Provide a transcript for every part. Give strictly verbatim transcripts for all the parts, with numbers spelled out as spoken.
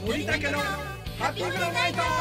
森竹のハッピーナイト。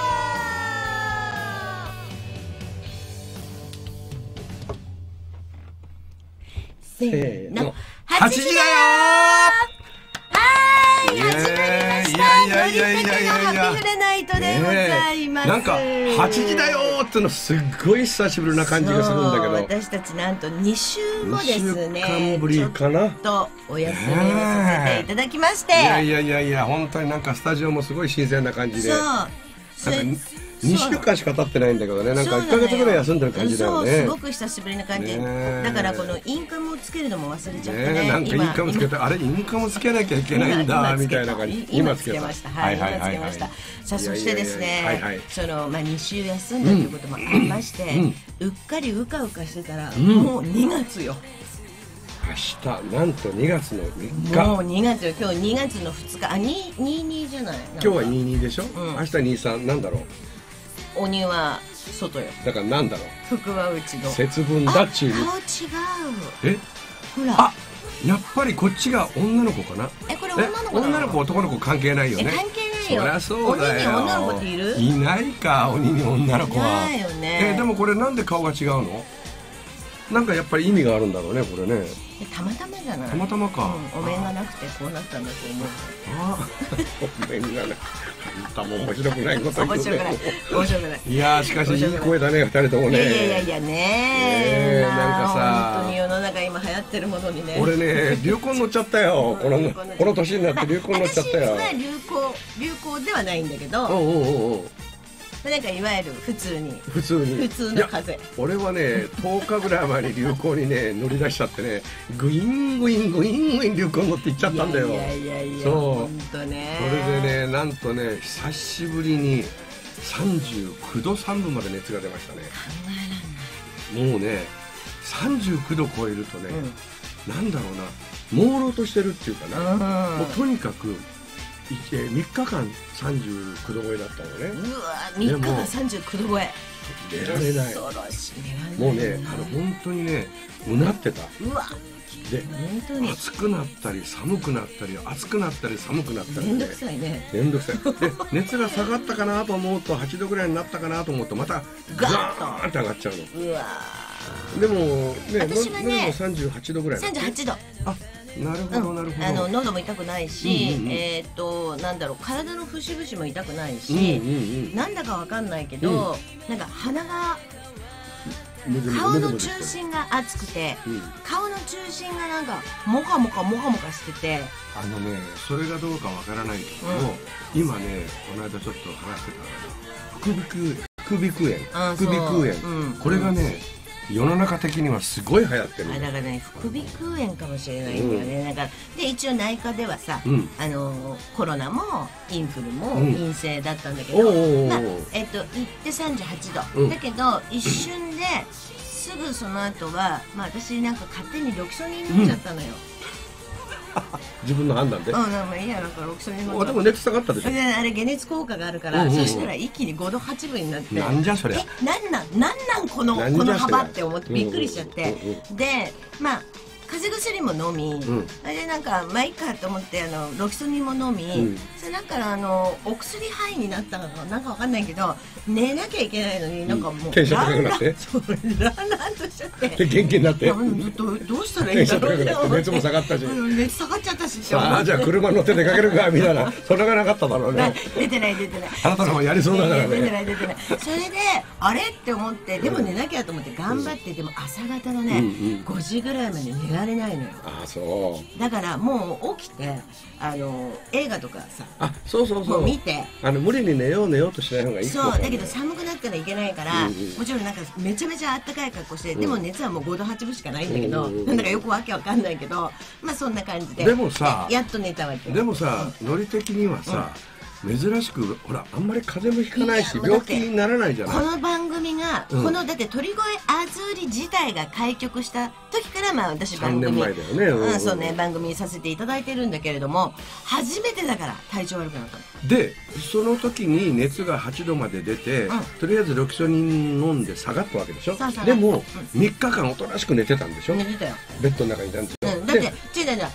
せーの、 はちじだよー。はーい、始まりました。 いやいやいやいやいやいや、 ハッピーフルナイトでございます。 なんかはちじだよーってのすっごい久しぶりな感じがするんだけど、 私たちなんとに週もですね、 にしゅうかんぶりかな、 ちょっとお休みをさせていただきまして、 いやいやいやいや、本当になんかスタジオもすごい新鮮な感じで、 そうなんかにしゅうかんしか経ってないんだけどね、なんかいっかげつぐらい休んでる感じだよね。 そう、すごく久しぶりな感じ、 ね、 だからこのインカムをつけるのも忘れちゃってね、 ね、なんかインカムつけて、あれインカムつけなきゃいけないんだみたいな感じ。 今つけました。はい、今つけました。さあ、そしてですね、そのまあに週休んだということもありまして、うっかりうかうかしてたらもうにがつよ。 明日なんとにがつのみっか。 もうにがつよ。今日にがつのふつか、あ、にじゅうにじゃない。 今日はにじゅうにでしょ。明日にじゅうさん、なんだろう。 鬼は外よ。 だからなんだろう。 福は内の。 節分だっちゅう。 顔違う。 え、 ほら。 あ、やっぱりこっちが女の子かな。 え、これ女の子。 女の子男の子関係ないよね。 関係ないよ。 そりゃそうだよ。 鬼に女の子っている？ いないか、鬼に女の子は。 ないよね。 え、でもこれなんで顔が違うの？なんかやっぱり意味があるんだろうね、これね。 たまたまじゃない。 たまたまか。 お面がなくてこうなったんだと思う。 ああ、お面がね。あんたも面白くないこと言うね。 面白くない。面白くない。 いやー、しかしいい声だね、二人ともね。 いやいやいやね。 なんかさ、 本当に世の中今流行ってるものにね。 俺ね、流行乗っちゃったよ。このこの年になって流行乗っちゃったよ。 私は流行流行ではないんだけど。 おうおうおう。 なんかいわゆる普通に普通に普通の風邪。 俺はね、とおかぐらい前に流行にね乗り出しちゃってね、グイングイングイングイン流行乗っていっちゃったんだよ。 いやいやいや、 そう、 本当ね。 それでね、なんとね、久しぶりにさんじゅうきゅうどさんぶまで熱が出ましたね。 考えられない。 もうね、さんじゅうきゅうど超えるとね、うん、なんだろうな、朦朧としてるっていうかな、うん、もうとにかくみっかかんさんじゅうきゅうど超えだったのね。 うわ、みっかかんさんじゅうきゅうど超え。 寝られない。もうね、あの本当にね、うなってた。 うわ。 で、暑くなったり寒くなったり、暑くなったり寒くなったり。 めんどくさいね。 めんどくさい。で、熱が下がったかなと思うとはちどぐらいになったかなと思うとまたガーンって上がっちゃうの。 うわ。 でもね、 私はね、 さんじゅうはちどぐらい。 さんじゅうはちど。 あ、なるほどなるほど。 あの喉も痛くないし、えっとなんだろう、体の節々も痛くないし、なんだかわかんないけど、なんか鼻が顔の中心が熱くて、顔の中心がなんかモカモカモカモカしてて、 あのね、それがどうかわからないけど、今ね、この間ちょっと話してた副鼻腔副鼻腔炎副鼻腔炎、これがね、世の中的にはすごい流行ってる。 あ、だからね、副鼻腔炎かもしれないんだよね。うん、だからで一応内科ではさ、うん、あのコロナもインフルも陰性だったんだけど、まあえっと行ってさんじゅうはちど、うん、だけど一瞬ですぐその後は、まあ私なんか勝手にロキソニン飲んじゃったのよ。 自分の判断で。 うん、なんかいいや、なんかロキソニン飲んじゃった。 でも熱下がったでしょ。 あれ解熱効果があるから、そしたら一気にごどはちぶになって。 なんじゃそりゃ。 え、なんなんなんなんこのこの幅って思ってびっくりしちゃって、で、まあ風邪薬も飲み、あれでなんかまあいいかと思ってあのロキソニンも飲み、それなんかあのお薬肺になったのかなんかわかんないけど、寝なきゃいけないのになんかもうテンション高くなって、 ランランとしちゃって、 元気になって、 どうしたらいいんだろう。 熱も下がったし、 熱下がっちゃったし。 ああ、じゃあ車乗って出かけるかみたいな、それがなかっただろうね。 出てない出てない。 あなたのもやりそうだからね。 出てない出てない。それであれって思って、でも寝なきゃと思って頑張って、でも朝方のねごじぐらいまで寝られないのよ。 あ、そう。 だからもう起きてあの映画とかさ、 あ、そうそうそう、 見て、 あの無理に寝よう寝ようとしない方がいい。 そうだけど寒くなったらいけないから、もちろんなんかめちゃめちゃあったかい格好して、でも熱はもうごどはちぶしかないんだけど、なんだかよくわけわかんないけど、まあそんな感じで。 でもさ、 やっと寝たわけ。 でもさ、ノリ的にはさ、珍しくほらあんまり風邪もひかないし病気にならないじゃない。 この番組が、うん、このだって鳥越あずーり自体が開局した時からまあ私番組さんねんまえだよね、うん、そうね、番組させていただいてるんだけれども、初めてだから体調悪くなったので、その時に熱がはちどまで出て、うん、とりあえずロキソニン飲んで下がったわけでしょ。でも、うん、みっかかんおとなしく寝てたんでしょ。 寝てたよ。 ベッドの中にいたんですよ、 うん、だって違う違う、それで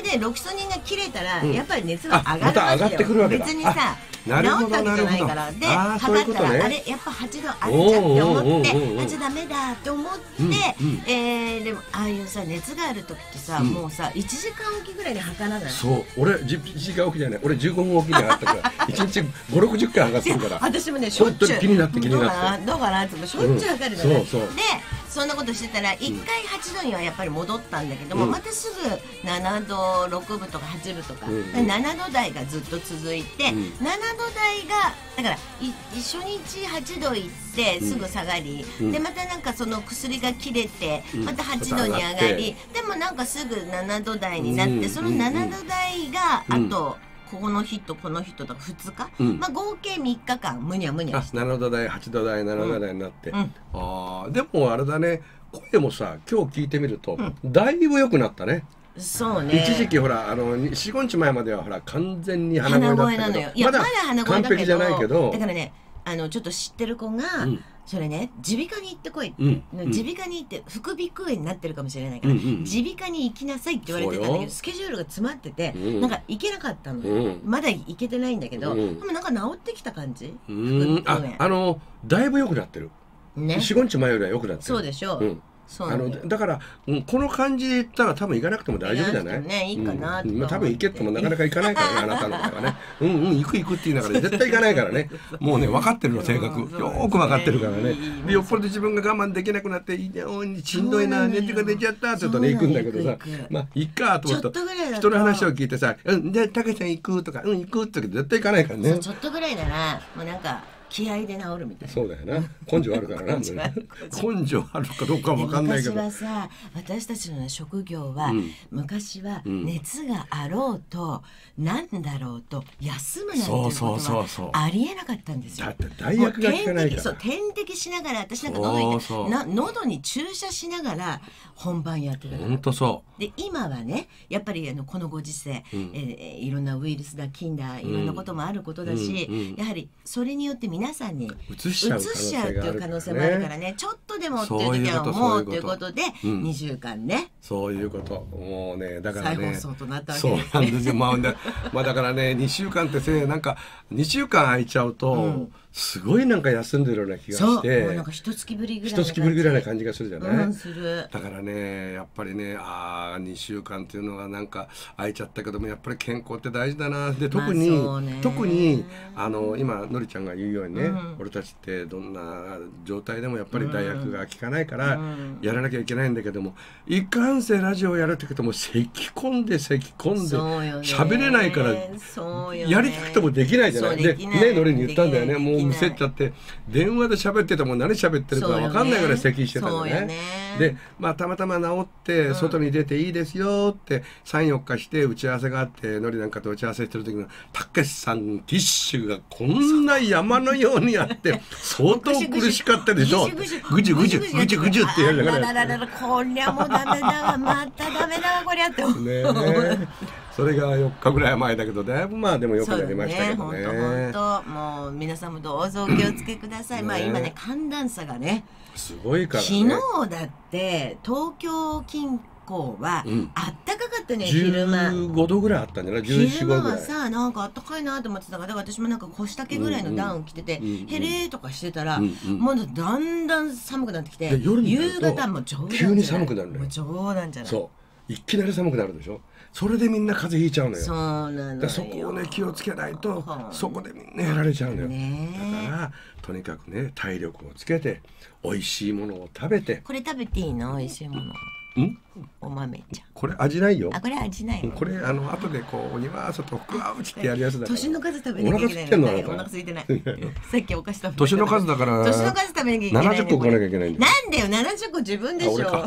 でロキソニンが切れたらやっぱり熱が上がるわけよ。別にさ治ったわけじゃないから。で測ったらあれやっぱはちどあっちゃって思ってあじゃダメだって思ってえでもああいうさ熱がある時ってさもうさいちじかんおきぐらいで測らない？ そう俺いちじかんおきじゃない俺じゅうごふんおきに測ったからいちにちご、ろくじゅっかい測ってるから。 私もねしょっちゅう気になって気になってどうかなってしょっちゅう測るのね。でそんなことしてたらいっかいはちどにはやっぱり戻ったんだけどもまたすぐななどろくぶとかはちぶとかななど台がずっと続いてななど台がだから初日はちどいってすぐ下がりでまたなんかその薬が切れてまたはちどに上がりでもなんかすぐななど台になってそのななど台があとこの日とこの日とふつか、うん、まあ合計みっかかんむにゃむにゃしてななど台はちど台ななど台になって、うん、あでもあれだね声もさ今日聞いてみると、うん、だいぶ良くなったね。 そうね一時期ほらあのよん、ごにちまえまではほら完全に鼻声だったけどいやまだ鼻声だけど完璧じゃないけどだからねあのちょっと知ってる子が、うんそれね耳鼻科に行ってこい耳鼻科に行って副鼻腔炎になってるかもしれないから耳鼻科に行きなさいって言われてたんだけどスケジュールが詰まっててなんか行けなかったのまだ行けてないんだけどでもなんか治ってきた感じああのだいぶ良くなってるよん、ごにちまえよりは良くなってるそうでしょうあのだから、うん、この感じで言ったら多分行かなくても大丈夫じゃない？ ねいいかなと、うん、まあ多分行けってもなかなか行かないからねあなたの場合はねうんうん行く行くって言いながら絶対行かないからねもうね分かってるの性格よーく分かってるからねでよっぽど自分が我慢できなくなってしんどいな熱が出ちゃったって言うとね行くんだけどさまあ行っかと思ったら人の話を聞いてさ「うんでたけちゃん行く」とか「うん行く」って言うけど絶対行かないからねちょっとぐらいならもうなんか気合で治るみたいな。 そうだよな。根性あるからな。根性あるかどうかわかんないけど。 昔はさ、私たちの職業は、うん、昔は熱があろうと、うん、なんだろうと休むなんていうことはありえなかったんですよ。 だって代役が効かないから。 そう点滴しながら私なんか喉にそうな喉に注射しながら本番やってた。 本当そう。 で今はね、やっぱりあのこのご時世、うん、えー、いろんなウイルスだ菌だいろんなこともあることだし、うんうん、やはりそれによって皆さんにうつしちゃうっていう可能性もあるからねちょっとでもっていう時は思うということでにしゅうかんねそういうこともうねだからね再放送となったわけそうなんですよまあ、まあだからねにしゅうかんってせなんかにしゅうかん空いちゃうと、うん、すごいなんか休んでるような気がしてそうなんか一月ぶりぐらい一月ぶりぐらいな感じがするじゃない、 うん、するだからねやっぱりねああにしゅうかんっていうのはなんか空いちゃったけどもやっぱり健康って大事だなで特に、まあ特にあの今のりちゃんが言うようにね、うん、俺たちってどんな状態でもやっぱり代役が効かないからやらなきゃいけないんだけどもいかんせラジオやるってことも咳込んで咳込んで喋れないからやりたくてもできないじゃないでねのりに言ったんだよねもうむせっちゃって電話で喋ってても何喋ってるか分かんないぐらい咳してたんだよね。でまあたまたま治って外に出ていいですよってさんよっかして打ち合わせがあってのりなんかと打ち合わせしてる時のたけしさんティッシュがこんな山のようにあって相当苦しかったでしょぐじゅぐじゅぐじゅぐじゅぐじゅってやるからこりゃもうダメだわまたダメだわこりゃってねそれがよっかぐらい前だけどだいぶまあでもよくなりましたけどね本当本当もう皆さんもどうぞお気をつけくださいまあ今ね寒暖差がねすごいからね昨日だって東京近郊はあったかかったね、うん、昼間じゅうごどぐらいあったんじゃないじゅうよん、 昼間はさなんかあったかいなと思ってたからだから私もなんか腰丈ぐらいのダウン着てて、うんうん、ヘレーとかしてたら、うんうん、もうだんだん寒くなってきて夜に夕方も冗談急に寒くなるのよ冗談じゃないそういきなり寒くなるでしょそれでみんな風邪ひいちゃうのよそうなのよそこをね気をつけないとそこでみんなやられちゃうのよ、ね、だからとにかくね体力をつけて美味しいものを食べてこれ食べていいの美味しいものんお豆ちゃんこれ味ないよあこれ味ないのこれあの後でこうお庭そとふわうちってやるやつだから年の数食べなきゃいけないのお腹空いてないさっきお菓子食べた年の数だから年の数食べなきゃいけないななじゅっこ食わなきゃいけないんだなんだよななじゅっこ自分でしょ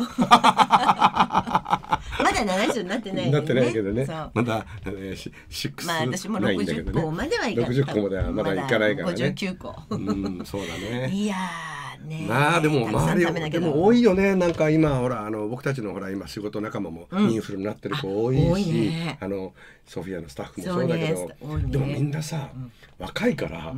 まだななじゅうになってないなってないけどねまだシックスまあ私もろくじゅっこまではいかないろくじゅっこまではまだいかないからねごじゅうきゅうこうんそうだねいやねまあでも周りでも多いよねなんか今ほらあの僕たちのほら今仕事仲間もインフルになってる子多いし、うん、あのソフィアのスタッフもそうだけどでもみんなさ若いから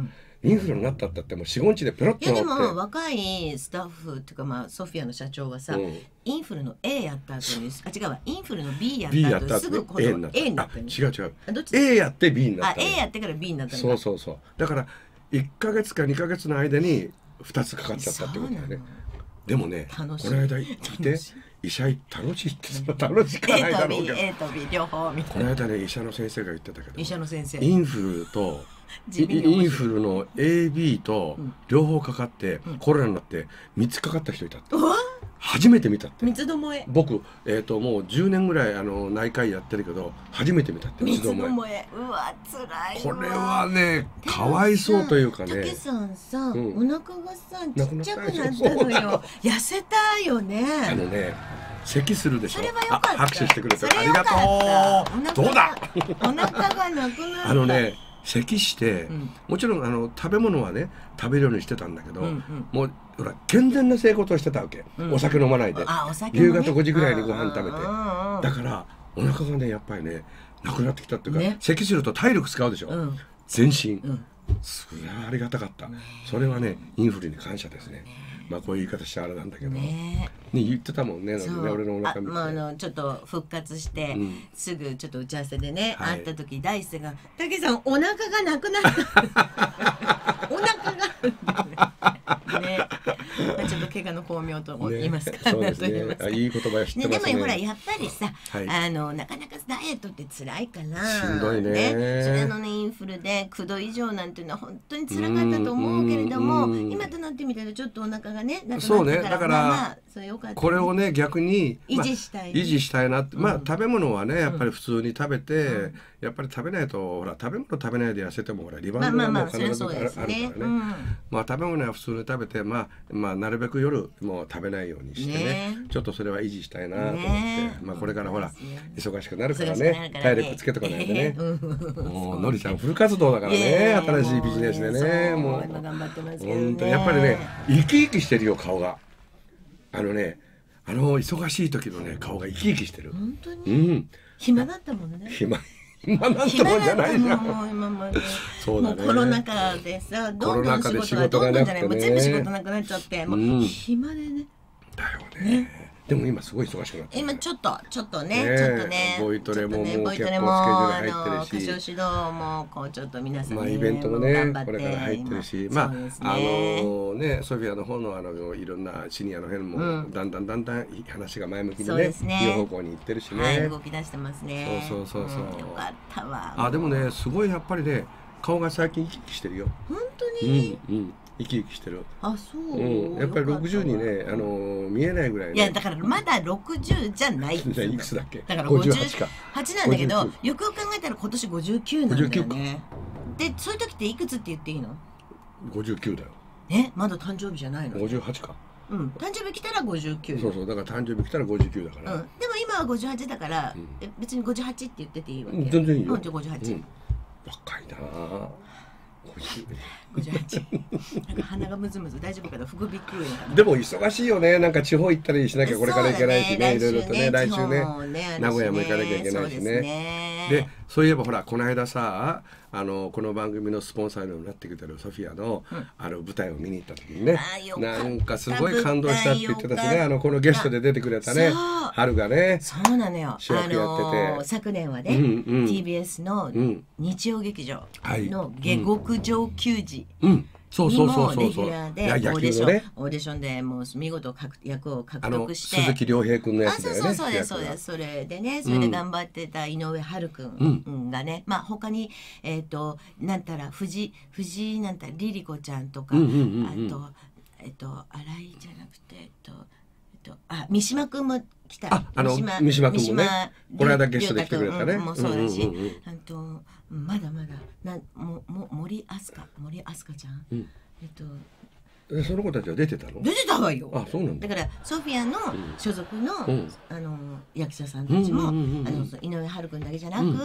インフルになったってってもうよん、ごにちでペロッと治って。 いやでも若いスタッフっていうか、まあソフィアの社長はさ、うん、インフルの A やった後に、あ違うわ、インフルの B やった後にすぐこの A になった。 違う違う。A やって B になった。 あ A やってから B になった。 そうそうそう。だからいっかげつかにかげつの間にふたつかかっちゃったってことだよね。でもね、この間行って医者楽しいってそんな楽しくないだろうけど、 A と B 両方みたいな。 この間ね医者の先生が言ってたけど、 医者の先生インフルとインフルの エービー と両方かかって、うん、コロナになってみっつかかった人いたって、うん、初めて見たって。 三つどもえ。 僕、えー、ともうじゅうねんぐらいあの内科医やってるけど初めて見たって。 三つどもえ。うわ辛いわ。 これはねかわいそうというかね。 たけさんさ、うん、お腹がさちっちゃくなったのよ。痩せたよね。 あのね咳するでしょ。 それはよかった。 拍手してくれてありがとう。どうだ。 お腹がなくなった。 あのね咳して、うん、もちろんあの食べ物はね食べるようにしてたんだけど、うんうん、もうほら健全な生活をしてたわけ、うん、お酒飲まないで、ね、夕方ごじぐらいにご飯食べて、だからお腹がねやっぱりねなくなってきたっていうか、ね、咳すると体力使うでしょ、うん、全身、うん、それはありがたかった、ね、それはねインフルに感謝ですね。まあこういう言い方してあれなんだけどね言ってたもんね。俺のお腹見て、 まあ、あのちょっと復活して、うん、すぐちょっと打ち合わせでね、はい、会った時大輔が「たけさんお腹がなくなった」お腹がね、まあ、ちょっと怪我の巧妙と言いますか、 ね、そうですね、あいい言葉知ってますね。 でもほらやっぱりさ、はい、あのなかなかダイエットって辛いからしんどい ね, ねそれのねインフルできゅうど以上なんていうのは本当に辛かったと思うけれども、今となってみたらちょっとお腹がねなくなったから、 そうね、だから、まあまあそれよかったね、これをね逆に、 まあ、維持したい、 維持したいなって、うん、まあ食べ物はねやっぱり普通に食べて、うん、やっぱり食べないとほら食べ物食べないで痩せてもほらリバウンドがもう必ずあるからね、うん、まあ食べ物は普通に食べて、まあ、まあなるべく夜もう食べないようにしてね、ねちょっとそれは維持したいなと思って、ね、まあこれからほら、ね、忙しくなるからね、ね体力つけとかないとね、もうのりちゃんフル活動だからね、新しいビジネスでね、もう今頑張ってますけどね、本当やっぱりね生き生きしてるよ顔が。あのねあの忙しい時のね顔が生き生きしてる。 本当に、 うん、 暇だったもんね。 暇暇なんてもんじゃないじゃん。 もう今までそうだね、 もうコロナ禍でさどんどん仕事がどんどんじゃない、もう全部仕事なくなっちゃって、もう暇でね。 だよね。でも今すごい忙しくなって、 今ちょっとちょっとねちょっとねボイトレももう結構スケジュール入ってるし、 歌唱指導もこうちょっと皆さんまあイベントもねこれから入ってるし、まああのねソフィアの方のあのいろんなシニアの辺もだんだんだんだん話が前向きにねいい方向に行ってるしね、 動き出してますね。 そうそうそうそう、 よかったわ。 あでもねすごいやっぱりね顔が最近生き生きしてるよ。 本当に。 うんうん。生き生きしてる。 あ、そう。 うん、やっぱりろくじゅうにね、あの見えないぐらい、ね。 いやだからまだろくじゅうじゃない。 じゃいくつだっけ？ だからごじゅうはちか。はちなんだけど、よくよく考えたら今年ごじゅうきゅうなんだよね。で、そういう時っていくつって言っていいの？ ごじゅうきゅうだよ。 え、まだ誕生日じゃないの？ ごじゅうはちか。 うん、誕生日来たらごじゅうきゅう。 そうそう、だから誕生日来たらごじゅうきゅうだから。 うん、でも今はごじゅうはちだから、うん、え別にごじゅうはちって言ってていいわけ。 全然いいよ。 じゃごじゅうはち。 うん、若いなぁ。 ごじゅうはち。なんか鼻がムズムズ大丈夫かな、副鼻腔炎かな。 でも忙しいよね。なんか地方行ったりしなきゃこれから行けないしね、いろいろとね、来週ね、名古屋も行かなきゃいけないしね。で、そういえばほらこの間さ、あのこの番組のスポンサーになってくれてるソフィアの、うん、あの舞台を見に行った時にね、なんかすごい感動したって言ってたしね、あのこのゲストで出てくれたね、春がね、 そうなのよ。 主役やってて、 あの昨年はね、うんうん、ティービーエス の日曜劇場の下克上球児。うんうん、そうそうそうそうそう。レギュラーでオーディション、ね、オーディションでもう見事役を獲得して、 鈴木亮平君のやつだよね。 あ、そうそうそうですそうです。それでね、それで頑張ってた井上春君がね、うん、まあ他にえっ、ー、となんたら藤藤なんたらリリコちゃんとか、うんうんうんうん、あとえっ、ー、と新井じゃなくてえっ、ー、とえっ、とあ三島君も来た。 あ、あの三島君もね、この間ゲストで来てくれたね。 もうそうだし、あとまだまだなもも森飛鳥森飛鳥ちゃん、うん、えっとえその子たちは出てたの？ 出てたわよ。 あ、そうなんだ。だからソフィアの所属の、うん、あの役者さんたちも、あの井上春君だけじゃなく、うんうんうん、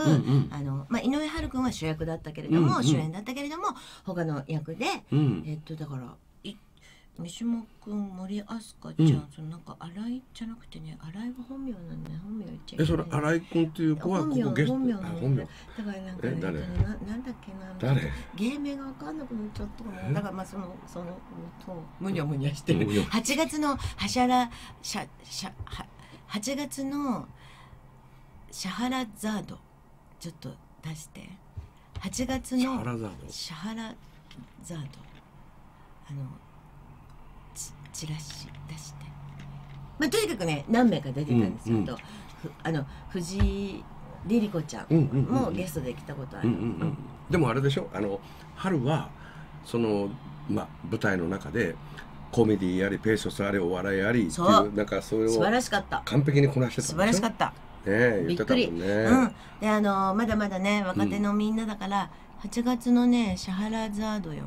あのまあ井上春君は主役だったけれども、うんうん、主演だったけれども他の役で、うん、えっとだからい三島君、森明日香ちゃん、うん、そのなんか新井じゃなくてね、新井が本名なんだね、本名言っちゃいけない。 え、それ新井君っていう子はここゲスト。 本名、本名。 だからなんかね、な, なんだっけな、 誰？ 芸名が分かんなくなっちゃったかな。だからまあそのそのそうむにゃむにゃしてる。はちがつのはしゃらしゃしゃははちがつのシャハラザードちょっと出して。はちがつのシャハラザード。シャハラザードあの。チラシ出して、まあ、とにかくね何名か出てたんですけど、うんうん、あの藤井リリ子ちゃんもゲストで来たことある。 でもあれでしょ、あの春はその、まあ、舞台の中でコメディやりペーソスありお笑いありっていうなんかそれを素晴らしかった、 完璧にこなしてたんでしょ。素晴らしかった、 ね、言ってたもんね。びっくり、うん、 であのまだまだね若手のみんなだから、うん、はちがつのねシャハラザードよ。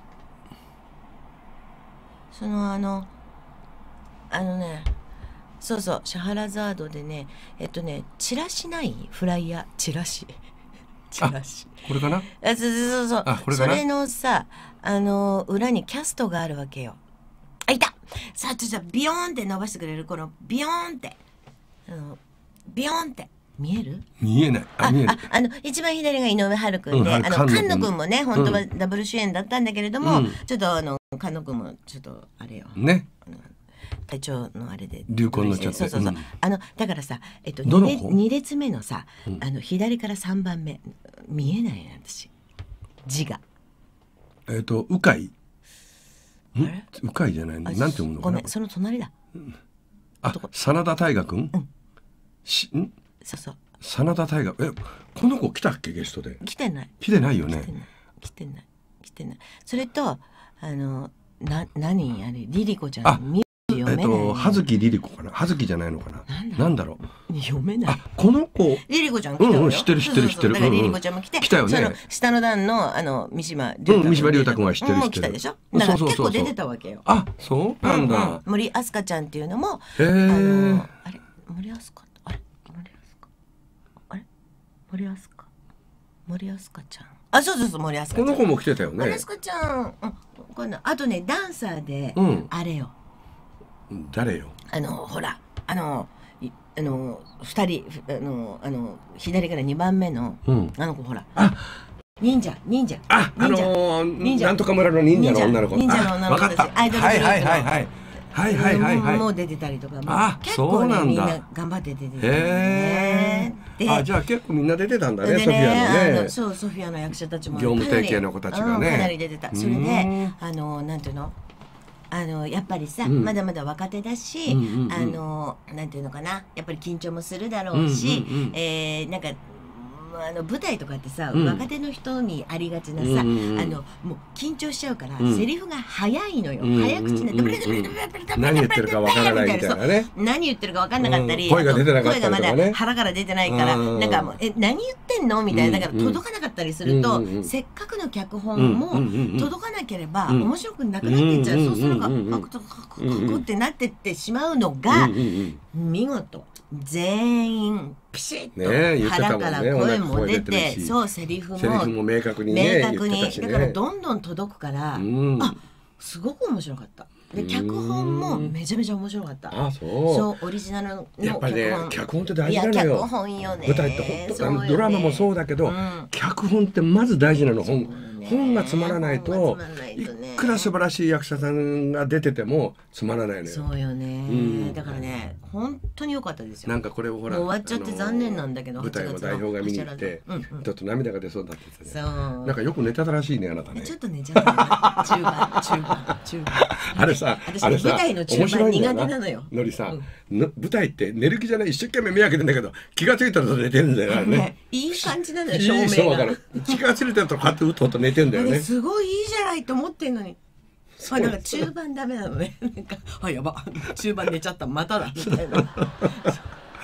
そのあのあのねそうそうシャハラザードでねえっとねチラシないフライヤーチラシチラシこれかな。 あそうそうそうあこれかな。それのさあの裏にキャストがあるわけよ。あいたさあちょっとビヨーンって伸ばしてくれるこのビヨーンってあのビヨーンって見える？ 見えない。あ、見える。 あ、あの一番左が井上春君で、うん、あの菅野君もね本当はダブル主演だったんだけれども、うん、ちょっとあの菅野君もちょっとあれよ。 ね。 体調のあれで流行になっちゃって。 そうそうそう。うん、あのだからさえっと二列二列目のさ、うん、あの左から三番目見えないね私字が。 えっと鵜飼。鵜飼じゃないの。なんて読むのかな。 ごめんその隣だ。うん、 あ真田大我君。うん。しん。 そうそう。 真田大我えこの子来たっけゲストで。 来てない。 来てないよね。 来てない来てない。それとあのな何あれリリコちゃん見読めない、ね。えっと葉月リリコかな。葉月じゃないのかな。なんだろう。 読めない。 あこの子リリコちゃん来たよ。 うんうん知ってる知ってる知ってる。 だからリリコちゃんも来て来たよね。 その下の段のあの三島うん三島龍太君は知ってる知ってる。 もう来たでしょ。だから結構出てたわけよ。 あそうなんだ。 森明日香ちゃんっていうのもへえ。 あれ森明日香あれ森明日香あれ森明日香森明日香ちゃんあそうそうそう森明日香ちゃんこの子も来てたよね。 森明日香ちゃん今度あとねダンサーであれよ。 誰よ。 あのほらあのあの二人あのあの左から二番目の、うん、あの子ほらあ忍者忍者ああのー、なんとか村の忍者の女の子忍者の女の子たちアイドルグループのはいはいはいはいはいはいはいはいもう出てたりとかあ結構ねみんな頑張って出てたへえあじゃあ結構みんな出てたんだねソフィアのねそうソフィアの役者たちも業務提携の子たちがねかなり出てたそれであのなんていうのあのやっぱりさ、うん、まだまだ若手だし、うんうんうん、あのなんていうのかなやっぱり緊張もするだろうし、うんうんうん、えー、なんかあの舞台とかってさ、うん、若手の人にありがちなさ、うんうん、あのもう緊張しちゃうから、うん、セリフが早いのよ、うん、早口になって、うんうん、 何言ってるかわからないみたいなね何言ってるかわかんなかったり、 うん、声が出てなかったりとかね、 声がまだ腹から出てないから、うん、なんかもうえ何言ってんのみたいなだから届かなかったりすると、うんうん、せっかくの脚本も届かなければ面白くなくなってっちゃう、うん、そうするかカクカクカクってなってってしまうのが、うんうんうん、見事全員ピシッと腹から声も出て、そうセリフもセリフも明確にね明確にだからどんどん届くから、あすごく面白かった。で脚本もめちゃめちゃ面白かった。 あそうそうオリジナルのやっぱりね脚本って大事なのよ。 脚本よね。 舞台って本当あのドラマもそうだけど脚本ってまず大事なの。本本がつまらないといくら素晴らしい役者さんが出ててもつまらないのよ。 そうよね。だからね本当に良かったですよ。 なんかこれをほら終わっちゃって残念なんだけど舞台の代表が見に行ってちょっと涙が出そうだってね。なんかよく寝たらしいねあなたね。 ちょっと寝ちゃった中盤中盤中盤。 あれさあれさ舞台の中盤苦手なのよ。 のりさ舞台って寝る気じゃない一生懸命目開けてんだけど気がついたら寝てるんだよね。 いい感じなのよ照明が。 気がついたらこうやってうとうと寝てんだよね。 すごいいいじゃないと思ってんのに。あなんか中盤ダメなのね。なんかあやば中盤寝ちゃったまただみたいな。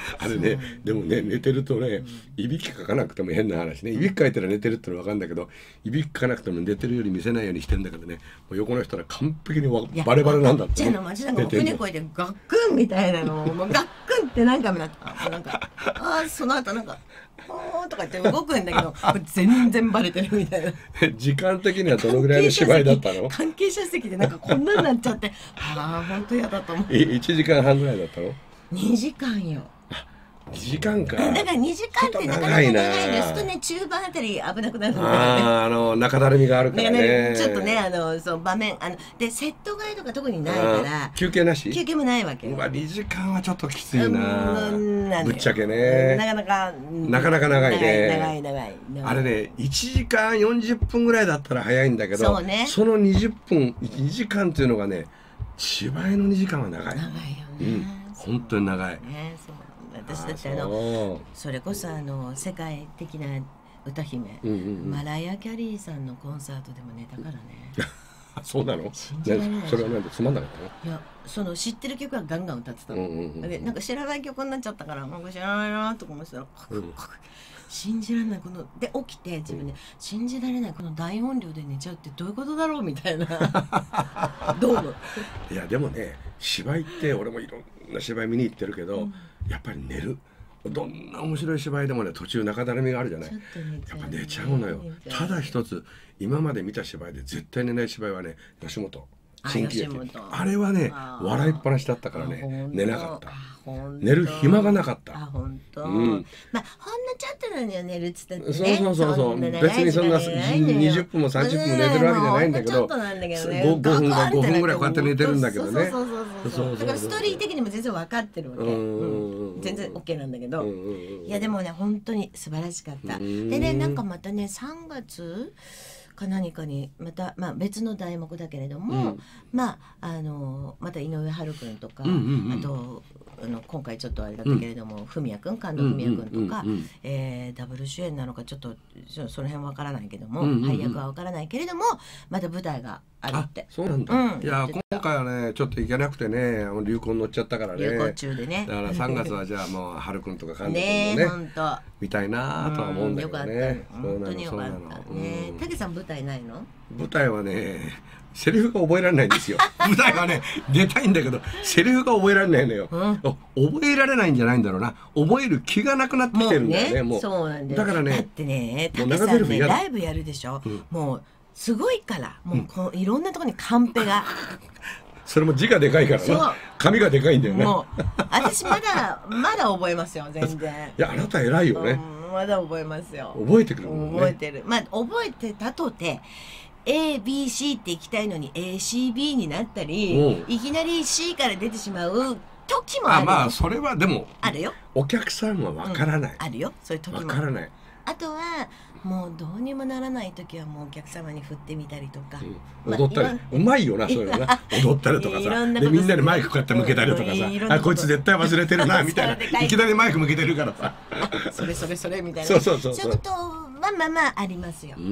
あれね、でもね、寝てるとね、いびきかかなくても変な話ね、いびきかいたら寝てるってのは分かるんだけど、いびきかかなくても寝てるより見せないようにしてんだけどね、もう横の人は完璧にバレバレなんだって、 ね。じゃあの街なんか船こいでガックンみたいなのをもうガックンって何回もなった。なんかああその後なんかおーとか言って動くんだけど全然バレてるみたいな。 時間的にはどのぐらいの芝居だったの？ 関係者席でなんかこんなになっちゃって、ああ本当嫌だと思う。 いちじかんはんぐらいだったの？ にじかんよ。 にじかんか。 だからにじかんってなかなか長いですとね、中盤あたり危なくなるんだよね。 ああ、あの中だるみがあるからね。 ちょっとね、あのそう場面あのでセット替えとか特にないから休憩なし？ 休憩もないわけ。 うわ、にじかんはちょっときついな。ぶっちゃけね。 なかなかなかなか長いね。 長い長い。 あれね、いちじかんよんじゅっぷんぐらいだったら早いんだけど、 そうね。 そのにじゅっぷんにじかんっていうのがね、芝居のにじかんは長い。 長いよね。 うん、本当に長い。 ね、そう。私だってあのそれこそあの世界的な歌姫、うんうんうん、マライア・キャリーさんのコンサートでも寝たからね。 そうなの？ 信じられない。 それはなんでつまんなかったの？ いや、その知ってる曲はガンガン歌ってたの、うんうんうん、でなんか知らない曲になっちゃったからなんか知らないなとか思ってたら、うん、信じられないこので起きて自分で、うん、信じられないこの大音量で寝ちゃうってどういうことだろうみたいな。どうも。 いやでもね、芝居って俺もいろんな芝居見に行ってるけど、うん、やっぱり寝る。どんな面白い芝居でもね、途中中だるみがあるじゃない。やっぱ寝ちゃうのよ。ただ一つ今まで見た芝居で絶対寝ない芝居はね、吉本新喜劇。あれはね、笑いっぱなしだったからね、寝なかった。寝る暇がなかった。 あ、本当。うん、まあほんのちょっとなんだよ、寝るっつってね。 そうそうそうそう。別にそんなにじゅっぷんもさんじゅっぷんも寝てるわけじゃないんだけど、ごふんかごふんぐらいこうやって寝てるんだけどね。 そうそうそうそう。だからストーリー的にも全然分かってるわけ。全然 OK なんだけど、いやでもね本当に素晴らしかった。でね、なんかまたねさんがつか何かにまた、まあ、別の題目だけれども、うん、まああのまた井上春君とか、うんうんうん、あとあの今回ちょっとあれだったけれども文也君、神田文也君とか、えー、ダブル主演なのかちょっとその辺は分からないけども、うんうんうん、配役は分からないけれどもまた舞台があるって。 そうなんだ、うん、いや今回はねちょっと行けなくてね、流行に乗っちゃったからね。 流行中でね。 だからさんがつはじゃあもう春君とか神田君もねね本当見たいなとは思うんだけどね。 よかった、本当によかったね。たけさん舞台ないの？ 舞台はねセリフが覚えられないんですよ。舞台はね出たいんだけどセリフが覚えられないのよ、うん、覚えられないんじゃないんだろうな、覚える気がなくなってきてるんだよね。もうそうなんだよ。 だからね、 だってねたけさんねライブやるでしょ、うん、もうすごいからもうこういろんなところにカンペがそれも字がでかいからな、紙がでかいんだよね。もう私まだまだ覚えますよ全然。 いやあなた偉いよね、 うん、まだ覚えますよ。 覚えてくるもんね。 覚えてる。まあ覚えてたとてエービーシー って行きたいのに エーシービー になったり、いきなり C から出てしまう時もある。あ、 まあそれはでもあるよ。 お客さんはわからない、 うん、あるよそういう時も。 わからない。 あとはもうどうにもならない時はもうお客様に振ってみたりとか、 うん、踊ったり、まあ、うまいよなそういうのな踊ったりとかさでみんなでマイクこうやって向けたりとかさ、あこいつ絶対忘れてるなみたいな、いきなりマイク向けてるからさそれそれそれみたいな、 そうそうそうそういうことまあまあまあありますよ。うん、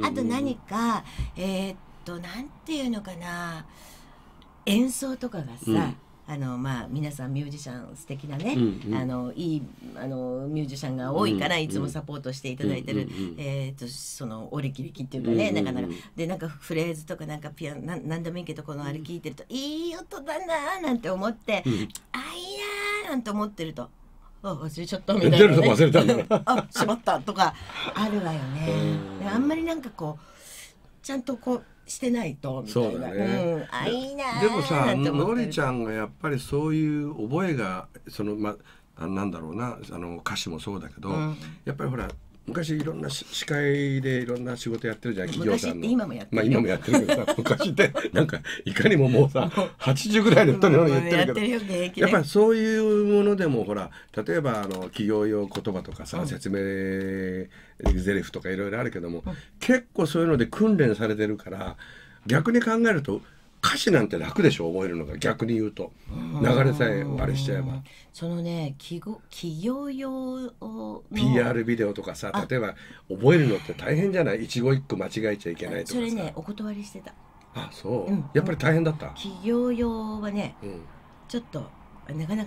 あと何かえー、っとなんていうのかな、演奏とかがさ、うんあのまあ、皆さんミュージシャン素敵なね、うんうん、あのいいあのミュージシャンが多いから、うん、いつもサポートしていただいてる、うんうん、えー、とその折り切りきっていうかね、うんうん、なかなかでなんかフレーズとかなんかピアノななんでもいいけどこのあれ聞いてると、うん、いい音だななんて思って、うん、あいいななんて思ってるとあ忘れちゃったみたいな、ね、 出るとこ忘れたんだあしまったとかあるわよね。あんまりなんかこうちゃんとこうしてないとみたいな。そうだね、うん、あいいなでもさのりちゃんがやっぱりそういう覚えがそのまあなんだろうな、あの歌詞もそうだけど、うん、やっぱりほら昔いろんな司会でいろんな仕事やってるじゃん、企業さんの。 今もやってる、 まあ今もやってるけどさ昔ってなんかいかにももうさはちじゅうぐらいの人のように言ってるけど、やっぱりそういうものでもほら例えばあの企業用言葉とかさ、うん、説明ゼリフとかいろいろあるけども、うん、結構そういうので訓練されてるから逆に考えると歌詞なんて楽でしょ、覚えるのが。逆に言うと流れさえあれしちゃえば。 そのね企業、企業用のピーアール ビデオとかさ、例えば覚えるのって大変じゃない、一語一句間違えちゃいけないとかさ。 それねお断りしてた。 あそう、うん、やっぱり大変だった。 企業用はね、うん、ちょっとなかなか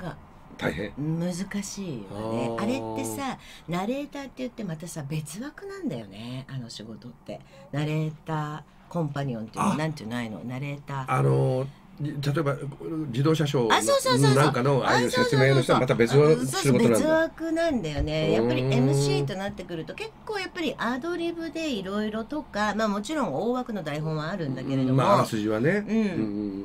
大変難しいよね。あれってさナレーターって言ってまたさ別枠なんだよね、あの仕事って。ナレーターコンパニオンっていうのなんていうないの、ナレーターあの例えば自動車ショーなんかのああいう説明の人はまた別の仕事なんだ。 別枠なんだよね。やっぱり エムシー となってくると結構やっぱりアドリブでいろいろとか、まあもちろん大枠の台本はあるんだけれども、 まああらすじはね、 うん、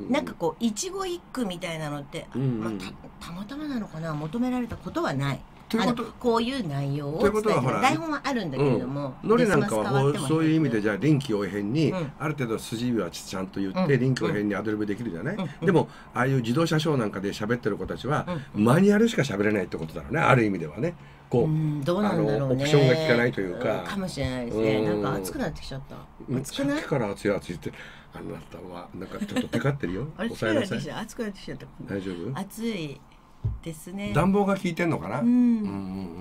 なんかこう一語一句みたいなのって、まあ、た, たまたまなのかな、求められたことはない。あのこういう内容を伝えて台本はあるんだけれども、 ノリなんかはそういう意味でじゃあ臨機応変にある程度筋はちゃんと言って臨機応変にアドリブできるじゃない。でもああいう自動車ショーなんかで喋ってる子たちはマニュアルしか喋れないってことだろうね、ある意味ではね。こうどうなんだろうね、 オプションが効かないというかかもしれないですね。なんか熱くなってきちゃった。 熱くない？さっきから熱い熱いってあなたはなんかちょっとテカってるよ。 抑えなさい。熱くなってきちゃった。 大丈夫？ 熱いですね。 暖房が効いてんのかな。うん。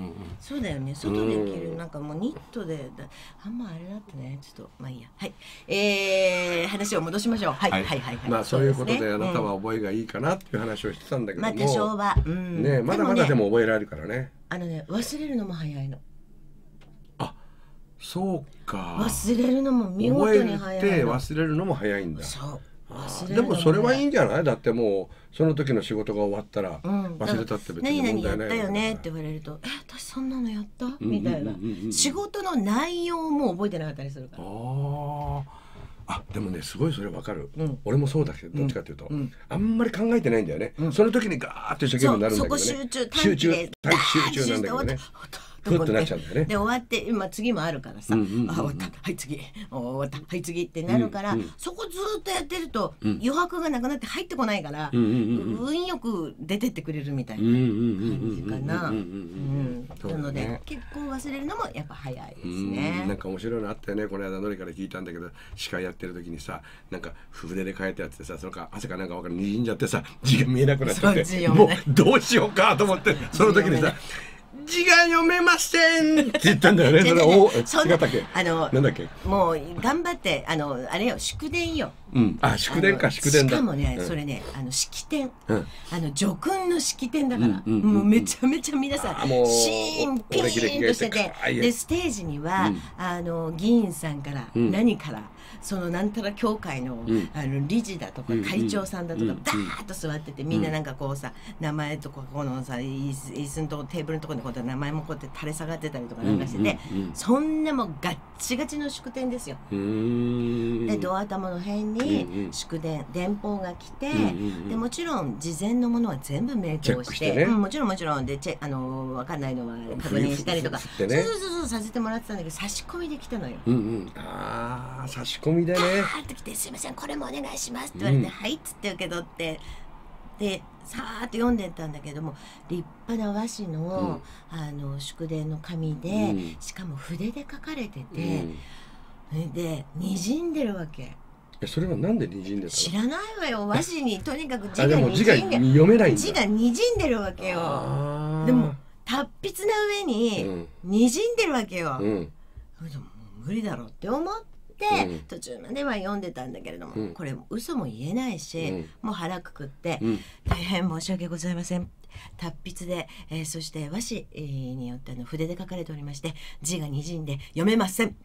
そうだよね。外で着るなんかもうニットであんまあれだったね。ちょっとまあいいや。はい。えー、話を戻しましょう。はいはいはいはい。 まあそういうことであなたは覚えがいいかなっていう話をしてたんだけども。 まあ多少は。 ねまだまだでも覚えられるからね。 あのね忘れるのも早いの。 あ、そうか。 忘れるのも見事に早いの。 覚えて忘れるのも早いんだ。 そう。 でもそれはいいんじゃない？だってもうその時の仕事が終わったら忘れたって別に問題ない。 何々やったよねって言われると、え私そんなのやったみたいな、仕事の内容も覚えてなかったりするから。 ああ、でもねすごいそれわかる。俺もそうだけどどっちかっていうとあんまり考えてないんだよね。その時にガーッと一生懸命になるんだけどね。 集中集中集中なんだけどね。ふっとなっちゃうんだよね。 で終わって今次もあるからさ、あ終わったはい次終わったはい次ってなるから、そこずっとやってると余白がなくなって入ってこないから、運よく出てってくれるみたいな感じかな。なので結構忘れるのもやっぱ早いですね。 なんか面白いのあったよね。この間のりから聞いたんだけど、司会やってる時にさ、なんか筆で書いたやつでさ、そのか汗かなんかわかるにじんじゃってさ、字が見えなくなっちゃって、もうどうしようかと思ってその時にさ。字が読めませんって言ったんだよね。それお違ったっけ？あのなんだっけ？ もう頑張ってあのあれよ祝電よ。 うん。あ祝電か祝電だ。 しかもねそれねあの式典、あの叙勲の式典だから、もうめちゃめちゃ皆さんシーンピーンとしてて、でステージにはあの議員さんから何からそのなんたら協会のあの理事だとか会長さんだとかダーッと座ってて、みんななんかこうさ名前とかこのさ椅子のとこテーブルのところにこう名前もこうやって垂れ下がってたりとかなんかしてて、そんなもうガッチガチの祝典ですよ。でドア玉の辺に祝電電報が来て、でもちろん事前のものは全部メイクをして、もちろんもちろんでチェあの分かんないのは確認したりとか、そうそうそうさせてもらってたんだけど、差し込みで来たのよ。 ああ差し込みでね。 パーッと来て「すいませんこれもお願いします」って言われて「はい」っつって受け取って。でさーっと読んでったんだけども、立派な和紙の、うん、あの祝電の紙で、うん、しかも筆で書かれてて、うん、でにじんでるわけ。 えそれはなんでにじんでたの？知らないわよ。和紙にとにかく字がにじんで読めないんだ。 字がにじんでるわけよ。でも達筆な上ににじんでるわけよ。うん、無理だろうって思って。で、うん、途中までは読んでたんだけれども、うん、これ嘘も言えないし、うん、もう腹くくって、うん、大変申し訳ございません、達筆で、えー、そして和紙によってあの筆で書かれておりまして字がにじんで読めません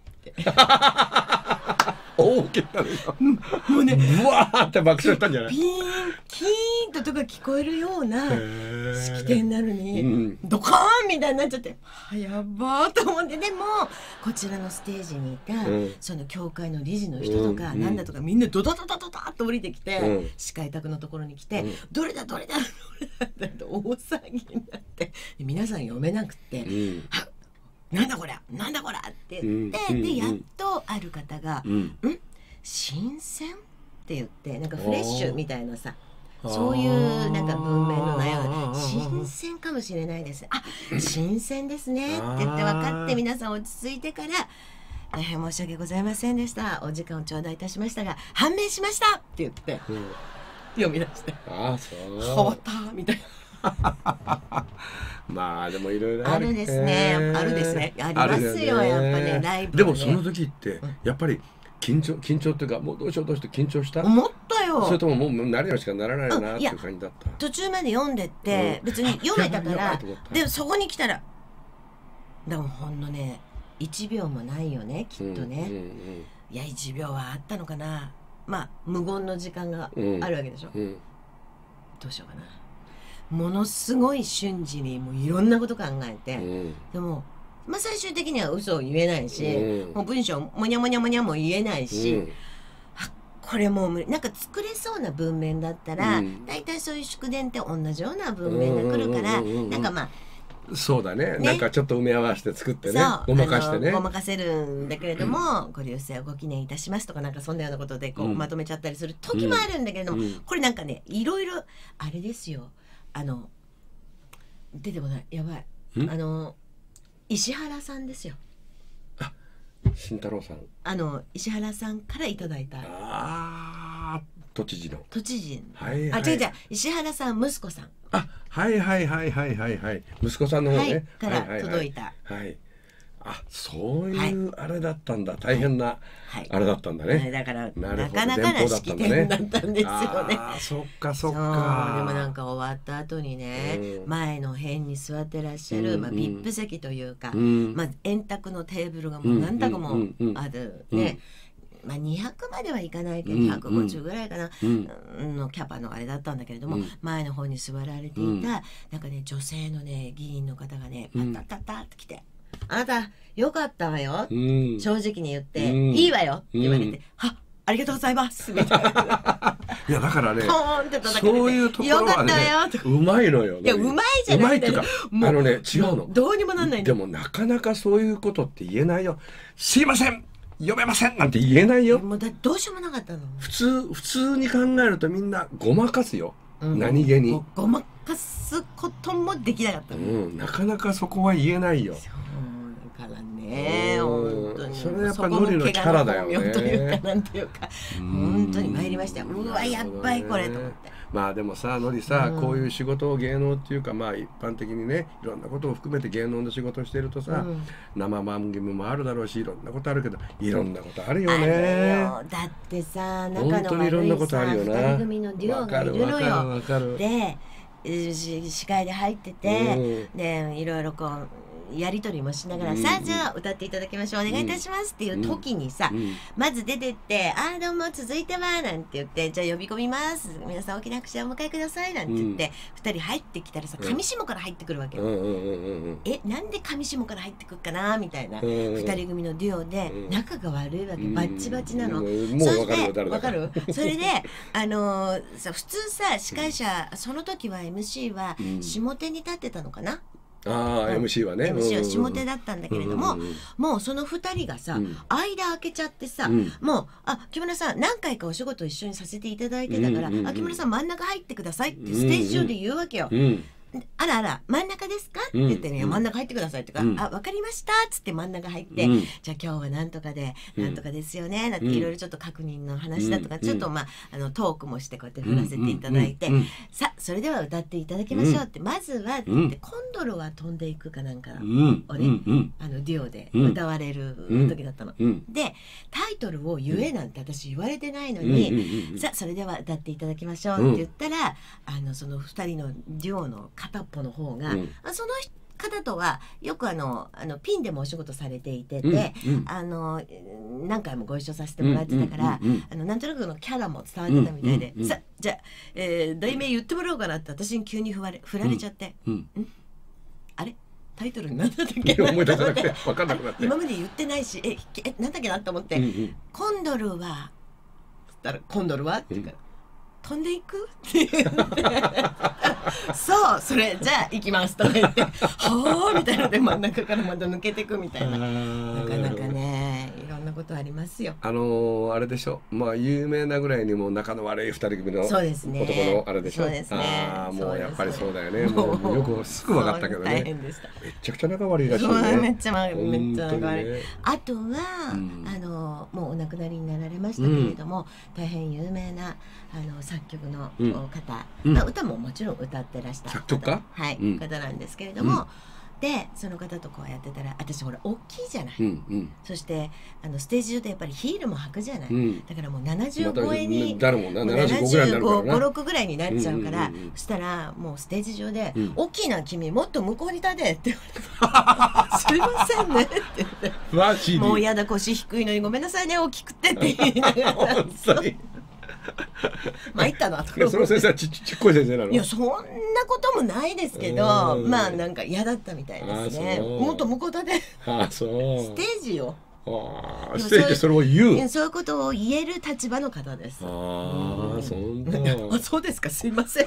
大きなね、 もうねブワーって爆笑したんじゃない？ ピーンキーンととか聞こえるような式典なのに、うん、ドカーンみたいになっちゃって、はやばーと思って、でもこちらのステージにいた、うん、その教会の理事の人とか、うん、なんだとかみんなドドドドドドッと降りてきて、うん、司会宅のところに来て、うん、どれだどれだどれだって大騒ぎになって、皆さん読めなくて、うんなんだこりゃなんだこりゃって言って、うん、でやっとある方が「うん、ん新鮮?」って言って、なんかフレッシュみたいなさ、そういうなんか文面の内容で新鮮かもしれないですあ新鮮ですねって言って分かって、皆さん落ち着いてから「大変申し訳ございませんでした、お時間を頂戴いたしましたが判明しました」って言って、うん、読み出して「 あそう変わった」みたいなまあでもいろいろあるですね、あるですね、ありますよ、やっぱねライブでもその時ってやっぱり緊張緊張っていうか、もうどうしようどうして緊張した？ 思ったよ。 よ。 それとももう慣れるしかならないなっていう感じだった。 途中まで読んでって別に読めたから、でそこに来たらでもほんのねいちびょうもないよねきっとね。いやいちびょうはあったのかな。まあ無言の時間があるわけでしょ。どうしようかな。ものすごい瞬時にもういろんなこと考えて、でもまあ最終的には嘘を言えないし、もう文章もにゃもにゃもにゃも言えないし、これもう無理。なんか作れそうな文面だったら、大体そういう祝電って同じような文面が来るから、なんかまあそうだね、なんかちょっと埋め合わせて作ってね、ごまかしてね、 ごまかせるんだけれども、ご流星をご記念いたしますとかなんかそんなようなことでこうまとめちゃったりする時もあるんだけれども、これなんかねいろいろあれですよ、あの出てこないやばい、あの石原さんですよ。 あ、慎太郎さん。 あの石原さんからいただいた。ああ、都知事の。 都知事。 はいはい。 あ、違う違う、石原さん息子さん。 あ、はいはいはいはいはいはい。息子さんの方ね。 から届いた。 はい。あ、そういうあれだったんだ。大変なあれだったんだね。 だからなかなかな式典だったんですよね。 あ、そっかそっか。 でもなんか終わった後にね、前の辺に座ってらっしゃるまあ ブイアイピー 席というか、まあ円卓のテーブルがもう何卓もあるね。まあにひゃくまではいかないけどひゃくごじゅうぐらいかなのキャパのあれだったんだけれども、前の方に座られていたなんかね女性のね議員の方がねパッタッタッタッと来て。あなたよかったわよ、うん、正直に言って、うん、いいわよって言われて、うん、はっありがとうございますみたいな。 いやだからね、 そういうところはねうまいのよ。 いやうまいじゃないっていうか、あのね違うの。 どうにもなんないんだ。 でもなかなかそういうことって言えないよ。すいません読めませんなんて言えないよ。 もうだどうしようもなかったの。 普通普通に考えるとみんなごまかすよ。何気にごまかすこともできなかったの。 うん、なかなかそこは言えないよ。 からね、本当にそれやっぱノリの力だよね。 というかなんていうか本当に参りましたよ。うわやっばいこれと思って。 まあでもさノリさ、こういう仕事を芸能っていうかまあ一般的にねいろんなことを含めて芸能の仕事をしてるとさ、生番組もあるだろうしいろんなことあるけどいろんなことあるよね。 だってさ仲の悪いさふたり組のデュオがいるのよ。で司会で入っててでいろいろこうやり取りもしながら、うん、さあじゃあ歌っていただきましょうお願いいたしますっていう時にさ、うん、まず出てって「ああどうも続いては」なんて言って「じゃあ呼び込みます皆さん大きな拍手をお迎えください」なんて言って、うん、ふたり入ってきたらさ上下から入ってくるわけよ。えなんで上下から入ってくるかなみたいな、うん、ふたり組のデュオで仲が悪いわけ、バッチバチなの。 もう分かるよ誰だか。 わかるそれであのー、さ普通さ司会者、その時は エムシー は下手に立ってたのかな。 ああ、エムシー はねエムシー は下手だったんだけれども、もうそのふたりがさ、うん、間開けちゃってさ、うん、もう「あ木村さん何回かお仕事一緒にさせていただいてたから、うんうんうん、あ木村さん真ん中入ってください」ってステージ上で言うわけよ。うんうんあらあら真ん中ですかって言ってね、うん、真ん中入ってくださいとか、うん、あ分かりましたっつって真ん中入って、うん、じゃあ今日はなんとかで、うん、なんとかですよねなんていろいろちょっと確認の話だとか、うん、ちょっとまああのトークもしてこうやって振らせていただいて、うんうんうん、さあそれでは歌っていただきましょうって、うん、まずはって言って、コンドルは飛んでいくかなんかをね、うんうん、あのデュオで歌われる時だったの、うん、でタイトルを言えなんて私言われてないのに、うん、さあそれでは歌っていただきましょうって言ったら、あのそのふたりのデュオの片っぽの方がうん、その方とはよくあのあのピンでもお仕事されていてて、うんうん、あの何回もご一緒させてもらってたから、うんうんうん、あのなんとなくのキャラも伝わってたみたいで、うんうんうん、さじゃあ、えー、題名言ってもらおうかなって私に急に振られ、振られちゃって、うんうん、あれタイトル何だったっけ思い出せなくて分かんなくなって今まで言ってないしええなんだっけなと思って、うんうん、コンドルはつったらコンドルはって言うから、うん飛んでいくって言ってそうそれじゃあ行きますとか言ってはあみたいなので真ん中からまた抜けていくみたいな、なかなかねいろんなことありますよ。 あのー、あれでしょまあ有名なぐらいにも仲の悪いふたり組の男のあれでしょ。 そうですね。 ああもうやっぱりそうだよね。もうよくすぐ分かったけどね。 大変でした。 めちゃくちゃ仲悪いらしいね。 めっちゃめっちゃ仲悪い、ね、あとは、うん、あのもうお亡くなりになられましたけれども、うん、大変有名なあの作曲の方、うんまあ、歌ももちろん歌ってらした作曲家、 はい、うん、方なんですけれども、 でその方とこうやってたら、私ほら大きいじゃない、うんうん、そしてあのステージ上でやっぱりヒールも履くじゃない、うん、だからもうななじゅうごえんに、 ま、ななじゅうご、 ろくぐらいになっちゃうから、うんうんうん、そしたらもうステージ上で、うん、大きいな君もっと向こうに立てって言われてすいませんねって言ってマジもうやだ腰低いのにごめんなさいね大きくてって言いながら参ったなとか。 その先生はちっちっこい先生なの？ いやそんなこともないですけど、まあなんか嫌だったみたいですね。もっと向こうだで。ああそう。ステージよ。ああステージそれを言う。いやそういうことを言える立場の方です。ああそんな。あそうですかすいませんって。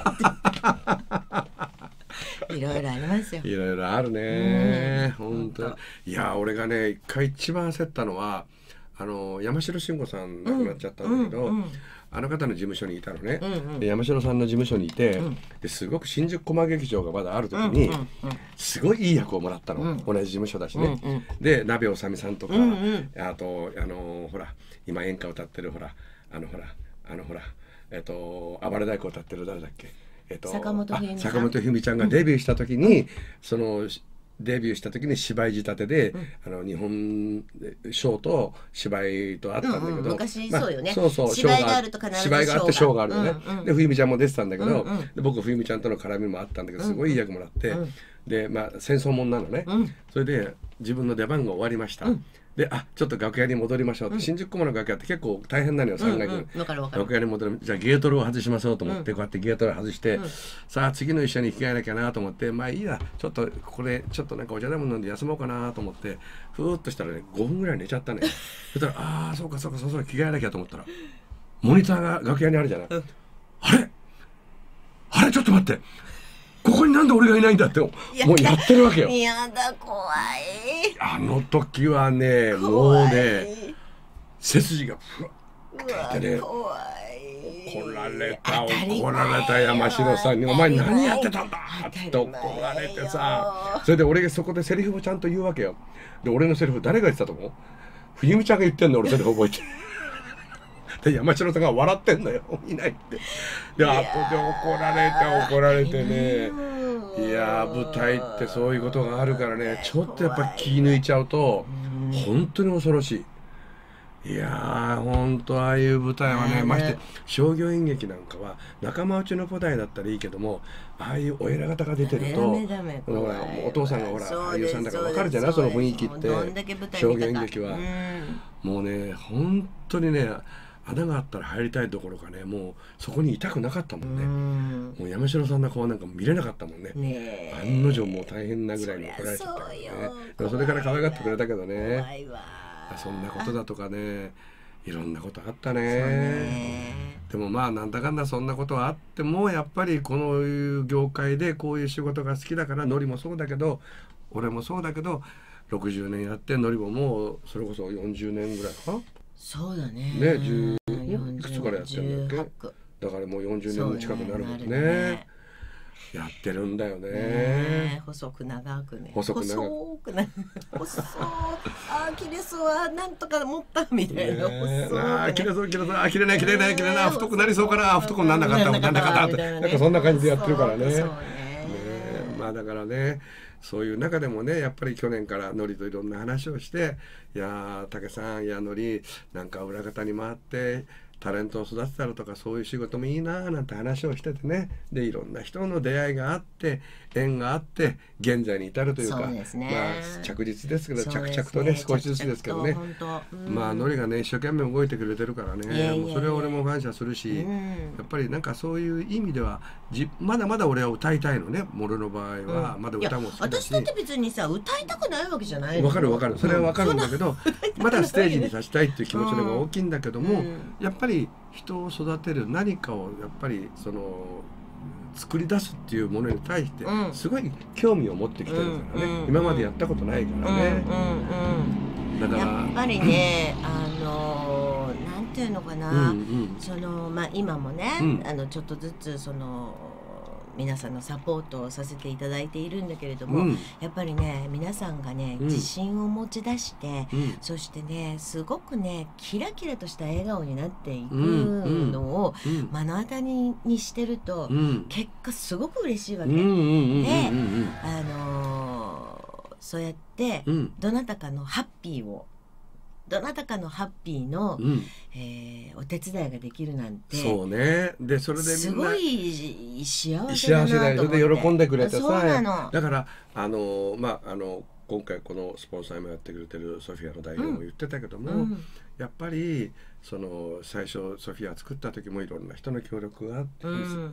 いろいろありますよ。 いろいろあるね。本当。いや俺がね一回一番焦ったのは。あの山城慎吾さん亡くなっちゃったんだけど、うんうんうん、あの方の事務所にいたのね、うんうん、で山城さんの事務所にいて、うん、ですごく新宿コマ劇場がまだある時に、うんうんうん、すごいいい役をもらったの、うん、同じ事務所だしね、うんうん、で鍋おさみさんとか、うんうん、あとあのほら今演歌歌ってるほらあのほらあのほらえっと暴れ太鼓歌ってる誰だっけ、えっと、坂本冬美さん坂本冬美ちゃんがデビューした時に、うん、そのデビューした時に芝居仕立てで、うん、あの日本ショーと芝居とあったんだけど、うんうん、 昔そうよね、 まあ、そうそう芝居があると必ず芝居があってショーがあるよね、うんうん、で冬美ちゃんも出てたんだけど、うんうん、で僕冬美ちゃんとの絡みもあったんだけどすごいいい役もらって、うんうん、でまあ戦争もんなのね、うん、それで自分の出番が終わりました、うんであちょっと楽屋に戻りましょうって、うん、新宿コマの楽屋って結構大変なのよさんがいく、うんうん、楽屋に戻るじゃあゲートルを外しましょうと思って、うん、こうやってゲートルを外して、うん、さあ次の一緒に着替えなきゃなと思ってまあいいやちょっとこれちょっとなんかお茶でも飲んで休もうかなと思ってふーっとしたらねごふんぐらい寝ちゃったねそしたらああそうかそうかそうそう着替えなきゃと思ったらモニターが楽屋にあるじゃない、うん、あれあれちょっと待ってここになんで俺がいないんだってもうやってるわけよ。 やだ怖い。 あの時はねもうね背筋がふわっといてね怖い怒られた怒られた山城さんに「お前何やってたんだ!」って怒られてさそれで俺がそこでセリフをちゃんと言うわけよ。で俺のセリフ誰が言ってたと思う？冬美ちゃんが言ってんの俺セリフ覚えてる。で山城さんが笑ってんのよいないってで後で怒られて怒られてねいや舞台ってそういうことがあるからねちょっとやっぱ気抜いちゃうと本当に恐ろしい。いやー本当ああいう舞台はねまして商業演劇なんかは仲間内の舞台だったらいいけどもああいうお偉方が出てるとお父さんがほら俳優さんだから分かるじゃないその雰囲気って商業演劇はもうね本当にね穴があったら入りたいどころかねもうそこにいたくなかったもんね。んもう山城さんの顔なんか見れなかったもんね。ね案の定もう大変なぐらいに怒られちゃったね。でもそれから可愛がってくれたけどね。怖いわそんなことだとかねいろんなことあったね。ねでもまあなんだかんだそんなことはあってもやっぱりこのいう業界でこういう仕事が好きだからノリもそうだけど俺もそうだけどろくじゅうねんやってノリももうそれこそよんじゅうねんぐらいかな。 そうだね。 ね、じゅういくつからやってるんだっけ？だからもうよんじゅうねんも近くなるもんね。ねやってるんだよね。ね細く長くね。 細く長く。 細くな。細あ切れそうはなんとか持ったみたいな。 ね、あ切れそう切れそうあ切れない切れない切れない太くなりそうから太くならなかったなんなかったってなんかそんな感じでやってるからね。そうね。ねまあだからね。そういう中でもねやっぱり去年からノリといろんな話をしていや武さんいやノリなんか裏方に回ってタレントを育てたらとかそういう仕事もいいななんて話をしててねでいろんな人の出会いがあって縁があって現在に至るというかそうですね、 まあ着実ですけど着々とね少しずつですけどねまあノリがね一生懸命動いてくれてるからねもうそれは俺も感謝するしやっぱりなんかそういう意味ではじまだまだ俺は歌いたいのね俺の場合はまだ歌も好きだし私だって別にさ歌いたくないわけじゃないわかるわかるそれはわかるんだけどまだステージに立ちたいっていう気持ちの方が大きいんだけどもやっぱり人を育てる何かをやっぱりその作り出すっていうものに対してすごい興味を持ってきてるからね、うん、今までやったことないからね、 うんうんうん、だからやっぱりねあのなんていうのかな、うんうん、そのまあ今もね、うん、あのちょっとずつその皆さんのサポートをさせていただいているんだけれども、うん、やっぱりね皆さんがね、うん、自信を持ち出して、うん、そしてねすごくねキラキラとした笑顔になっていくのを目の当たりにしてると、うん、結果すごく嬉しいわけ、であのそうやってどなたかのハッピーをどなたかのハッピーの、うんえー、お手伝いができるなんてそうねでそれでみんなすごい幸せだなと思って幸せだよそれで喜んでくれてさそうなのだからあのまああの今回このスポンサーもやってくれてるソフィアの代表も言ってたけども、うん、やっぱりその最初ソフィア作った時もいろんな人の協力があって、うん、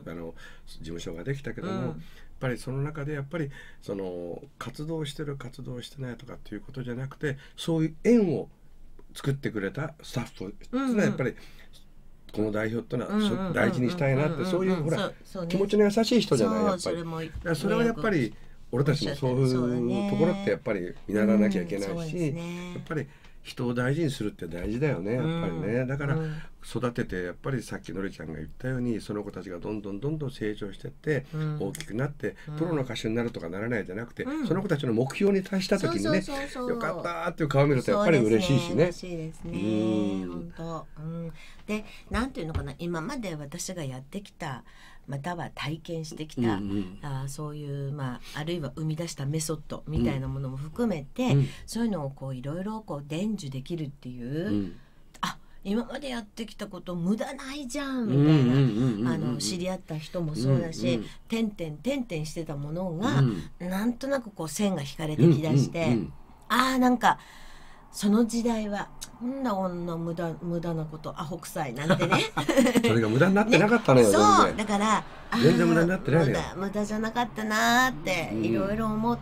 あの事務所ができたけども、うん、やっぱりその中でやっぱりその活動してる活動してないとかっていうことじゃなくてそういう縁を作ってくれたスタッフっていうのはやっぱりこの代表ってのは大事にしたいなってそういうほら気持ちの優しい人じゃないやっぱりそれはやっぱり俺たちもそういうところってやっぱり見習わなきゃいけないしやっぱり人を大事にするって大事だよねやっぱりねだから育ててやっぱりさっきのりちゃんが言ったようにその子たちがどんどんどんどん成長してって大きくなってプロの歌手になるとかならないじゃなくてその子たちの目標に達した時にねよかったっていう顔を見るとやっぱり嬉しいしね。 嬉しいですね本当でなんていうのかな今まで私がやってきたまたは体験してきた、うんうん、あそういう、まあ、あるいは生み出したメソッドみたいなものも含めて、うん、そういうのをこういろいろこう伝授できるっていう、うん、あ今までやってきたこと無駄ないじゃんみたいなあの知り合った人もそうだし、うんうん、点々点々してたものが、うん、なんとなくこう線が引かれてきだして、うんうんうん、あーなんかその時代はなんだこんな無駄無駄なことアホ臭いなんてねそれが無駄になってなかったのよ、ね、 そうだから全然無駄になってないのよ無駄無駄じゃなかったなっていろいろ思って、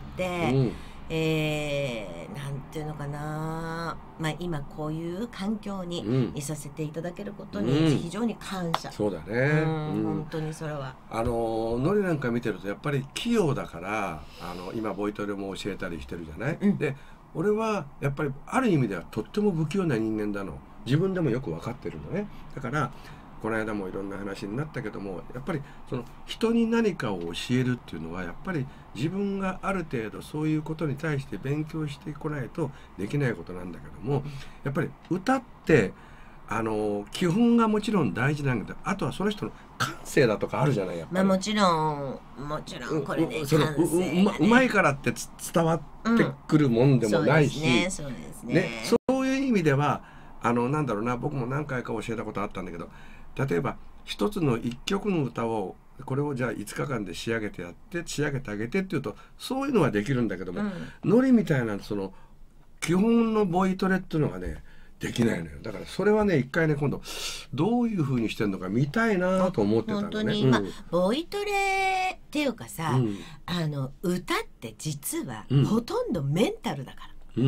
うんえー、なんていうのかな、まあ、今こういう環境にいさせていただけることに非常に感謝、 うん、そうだね、 うん、本当にそれはあのノリなんか見てるとやっぱり器用だからあの今ボイトレも教えたりしてるじゃない、うん、で俺はやっぱりある意味ではとっても不器用な人間だの自分でもよく分かってるのねだからこの間もいろんな話になったけどもやっぱりその人に何かを教えるっていうのはやっぱり自分がある程度そういうことに対して勉強してこないとできないことなんだけどもやっぱり歌ってあの基本がもちろん大事なんだけどあとはその人の感性だとかあるじゃないやっぱり、 まあ、もちろんもちろんこれねその感性がね う, う, まうまいからって伝わってくるもんでもないし、 うん、そうですね、ね、 そういう意味ではあのなんだろうな僕も何回か教えたことあったんだけど例えば一つの一曲の歌をこれをじゃあいつかかんで仕上げてやって仕上げてあげてっていうとそういうのはできるんだけども、うん、ノリみたいなその基本のボイトレっていうのがねできないのよだからそれはね一回ね今度どういう風にしてるのか見たいなと思ってたのね。 本当に、うんまあ、ボイトレっていうかさ、うん、あの歌って実はほとんどメンタルだから、うん、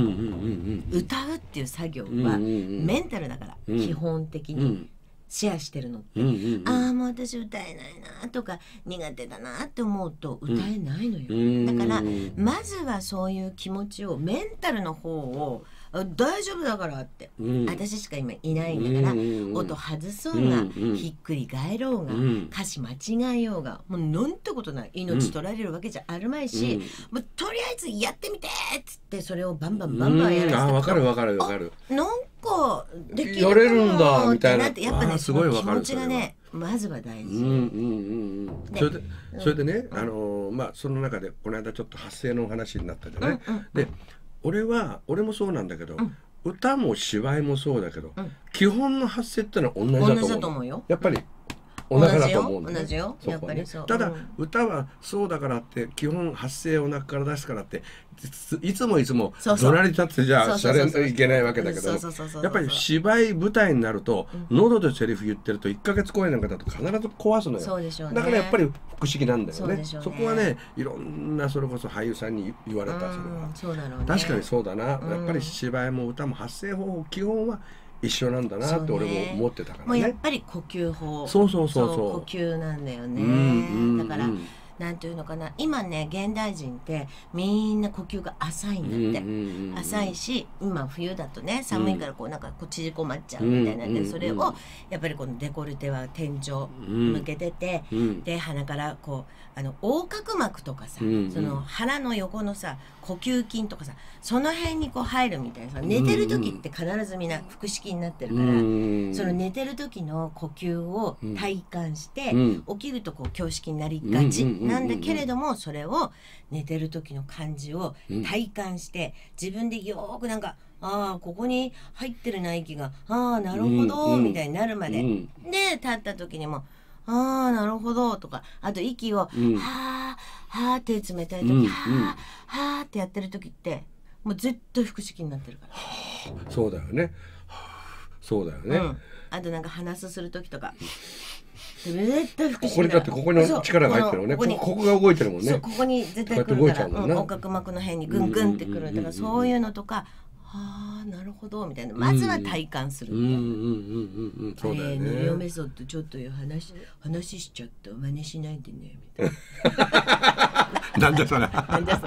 歌うっていう作業はメンタルだから、うん、基本的に。うんシェアしてるのって、うんうんうん、ああもう私歌えないなとか苦手だなって思うと歌えないのよ、うん、だからまずはそういう気持ちをメンタルの方を大丈夫だからって、うん、私しか今いないんだから、うん、音外そうが、うん、ひっくり返ろうが、うん、歌詞間違えようがもうなんてことない命取られるわけじゃあるまいし、うん、もうとりあえずやってみてっつってそれをバンバンバンバンやらせて、うん、 あ分かる分かる分かるなんかできるやれるんだみたいなやっぱねすごい気持ちがねまずは大事、うんうんうんうん、それでそれでね、うん、あのまあその中でこの間ちょっと発声の話になったじゃない、うんうん、で俺は俺もそうなんだけど、うん、歌も芝居もそうだけど、うん、基本の発声ってのは同じだと思う。同じだと思うよ。やっぱり同じだと思うんだよ。 同じよ。やっぱりそう。 ただ、うん、歌はそうだからって基本発声をお腹から出すからっていつもいつも怒鳴り立ってじゃあしゃれいけないわけだけどやっぱり芝居舞台になると、うん、喉でセリフ言ってるといっかげつ公演なんかだと必ず壊すのよ。 そうでしょうね。 だからやっぱり不思議なんだよ ね, ね。そこはねいろんなそれこそ俳優さんに言われたそれは、 うん、そうだろうね、 確かにそうだな、うん、やっぱり芝居も歌も発声方法基本は一緒なんだなって俺も思ってたからね。 もうやっぱり呼吸法。 そうそうそうそう。 そう呼吸なんだよね。うんうんうん、だから。なんていうのかな今ね現代人ってみんな呼吸が浅いんだって、うんうんうんうん、浅いし今冬だとね寒いからこうなんかこう縮こまっちゃうみたいなんで、うんうんうん、それをやっぱりこのデコルテは天井向けてて、うん、で鼻からこうあの横隔膜とかさ、うんうん、その腹の横のさ呼吸筋とかさその辺にこう入るみたいなさ寝てる時って必ずみんな腹式になってるから、うんうん、その寝てる時の呼吸を体感して、うん、起きるとこう胸式になりがち、うんうんうん、 なんだけれども、それを寝てる時の感じを体感して、自分でよーくなんか、ああここに入ってるな息が、ああなるほどみたいになるまで、で立った時にもああなるほどとか、あと息をはあはあ手冷たい時、はあはあってやってる時ってもう絶対腹式になってるから。 そうだよね。そうだよね。 あとなんか鼻すする時とか。絶対腹式。 ここにだってここに力が入ってるのね。ここが動いてるもんね。 ここに絶対来るから、横隔膜の辺にグングンってくる。だからそういうのとか、ああなるほどみたいな、まずは体感するみたいな。あれ塗りメソッドちょっと話話しちゃった真似しないでねみたいな。なんでそれ。 なんでそれ。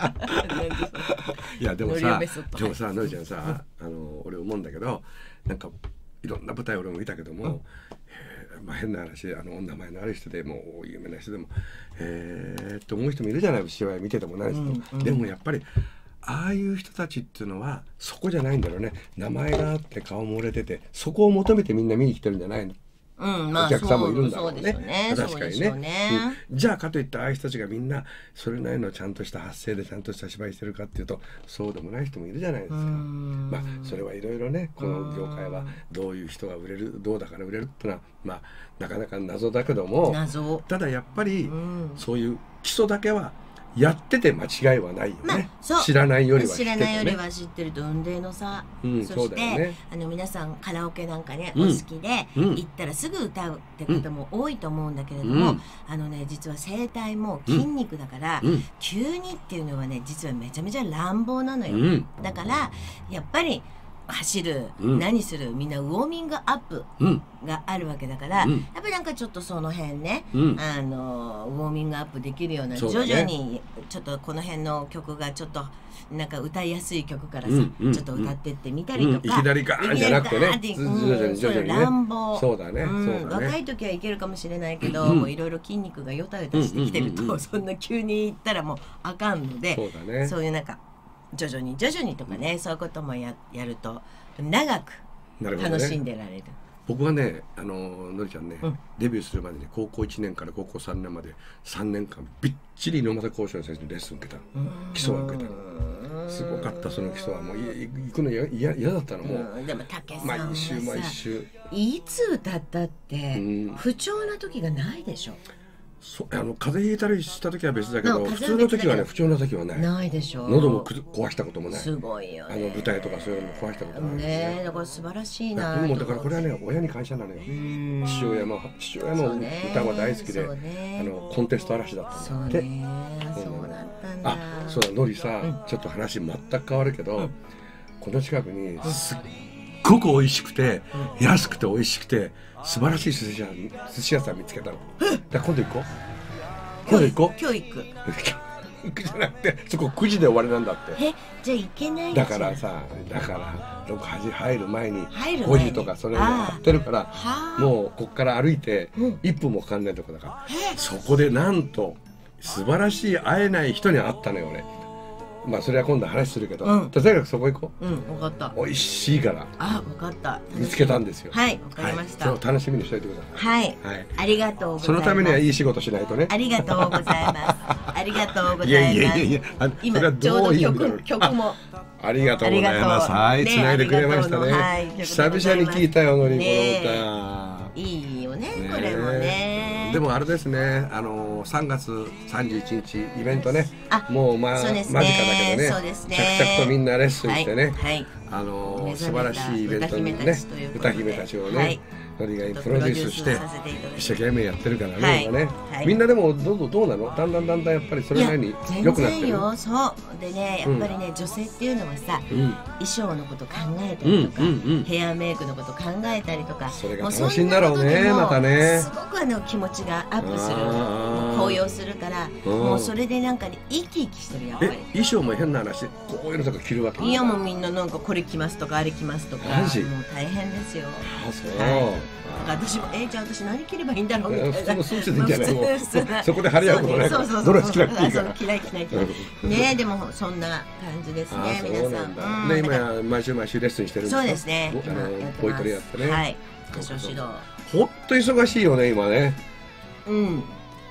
いやでもさ、でもさのりちゃんさ、あの俺思うんだけど、なんかいろんな舞台俺も見たけども、まあ変な話、あのお名前のある人でも有名な人でもえーって思う人もいるじゃない、芝居見ててもないですと。でもやっぱりああいう人たちっていうのはそこじゃないんだろうね。名前があって顔も売れてて、そこを求めてみんな見に来てるんじゃないの。 うんまあ、 お客さんもいるんだろうね。 ね確かにね、うん、じゃあかといってああいう人たちがみんなそれなりのちゃんとした発声でちゃんとした芝居してるかっていうと、そうでもない人もいるじゃないですか。まあそれはいろいろね、この業界はどういう人が売れる、どうだから売れるってのはまあなかなか謎だけども、 謎ただやっぱりそういう基礎だけはやってて間違いはないよね。まあ、知らないよりは知ってる、ね、 知らないよりは知ってると雲泥の差、うん、そして、ね、あの皆さんカラオケなんかね、うん、お好きで、うん、行ったらすぐ歌うって方も多いと思うんだけれども、うん、あのね実は声帯も筋肉だから、うん、急にっていうのはね実はめちゃめちゃ乱暴なのよ、うん、だからやっぱり走る、うん、何するみんなウォーミングアップがあるわけだから、うん、やっぱりなんかちょっとその辺ね、うん、あのウォーミングアップできるような、徐々にちょっとこの辺の曲がちょっとなんか歌いやすい曲からさ、うん、ちょっと歌ってってみたりとか、うん、 いきなりガーンじゃなくてね、徐々に徐々にね、 乱暴、 そうだね、うん、そうだね、 若い時はいけるかもしれないけど、うん、もういろいろ筋肉がよたよたしてきてると、うんうん、そんな急にいったらもうあかんので、 そうだね、 そういうなんか徐々に徐々にとかね、うん、そういうことも や, やると長く楽しんでられる。 僕はね、あののりちゃんね、うん、デビューするまでに高校いちねんから高校さんねんまでさんねんかんびっちり猪俣公章先生にレッスン受けた、基礎を受けたの。すごかった。その基礎はもう行くの嫌だったの。もうでも武さんはさ、 毎週毎週いつ歌ったって不調な時がないでしょ。 そあの風邪ひいたりした時は別だけど、普通の時はね、不調な時はないないでしょ。 喉も壊したこともない。 すごいよね、 あの舞台とかそういうのも壊したこともないね。だから素晴らしいな。 でもだからこれはね、親に感謝なのよ。父親も父親も歌が大好きで、あのコンテスト嵐だったんだって。 そうだったんだ。 あ、そうだ、のりさ、ちょっと話全く変わるけど、この近くにすっごく美味しくて安くて美味しくて素晴らしい寿司屋寿司屋さん見つけたの。だ今度行こう。今度行こう。 今日行く。 行くじゃなくて、そこくじで終わりなんだって。 え、じゃあ行けない。 だからさ、だからろくじ入る前にごじとかそれをやってるから、もうこっから歩いていっぷんもかかんないとこだから、そこでなんと素晴らしい会えない人に会ったのよ俺。まあそれは今度話するけど、とにかくそこ行こう。 うん、分かった。 美味しいから。 あ、分かった。 見つけたんですよ。 はい、分かりました。 そう、楽しみにしておいてください。はい。ありがとうございます。 そのためにはいい仕事しないとね。 ありがとうございます。ありがとうございます。いやいやいや、今ちょうど曲曲も。 ありがとうございます。はい、繋いでくれましたね。久々に聞いたよ、のりこの歌。いいよね、これもね。 でもあれですね、あのさんがつさんじゅういちにちイベントね、もうまあ間近だけどね、着々とみんなレッスンしてね、あの素晴らしいイベントにね、歌姫たちをね、のりがプロデュースして一生懸命やってるからね、今ね。みんなでもどうどうなの？だんだんだんだんやっぱりそれなりに良くなってる。 よ、そうでね、やっぱりね、女性っていうのはさ、衣装のこと考えたりとか、ヘアメイクのこと考えたりとか、 それが楽しいんだろうね、またね。 すごくあの気持ちがアップする、高揚するから、もうそれでなんか生き生きしてるやっぱり。 衣装も変な話、こういうのとか着るわけ？ いやもうみんななんかこれ着ますとかあれ着ますとか、もう大変ですよ。 あ、そう。 だから私もえじゃあ私何着ればいいんだろうみたいな。 そうしていいんじゃないの？そこで張り合うことないから。どれ好きなくていいから。 嫌い嫌いね、でもそんな感じですね、皆さん。 ね、今毎週毎週レッスンしてるんですか？ そうですね。 ボイトレやってね。 はい。歌唱指導。 ほんと忙しいよね今ね。 うん。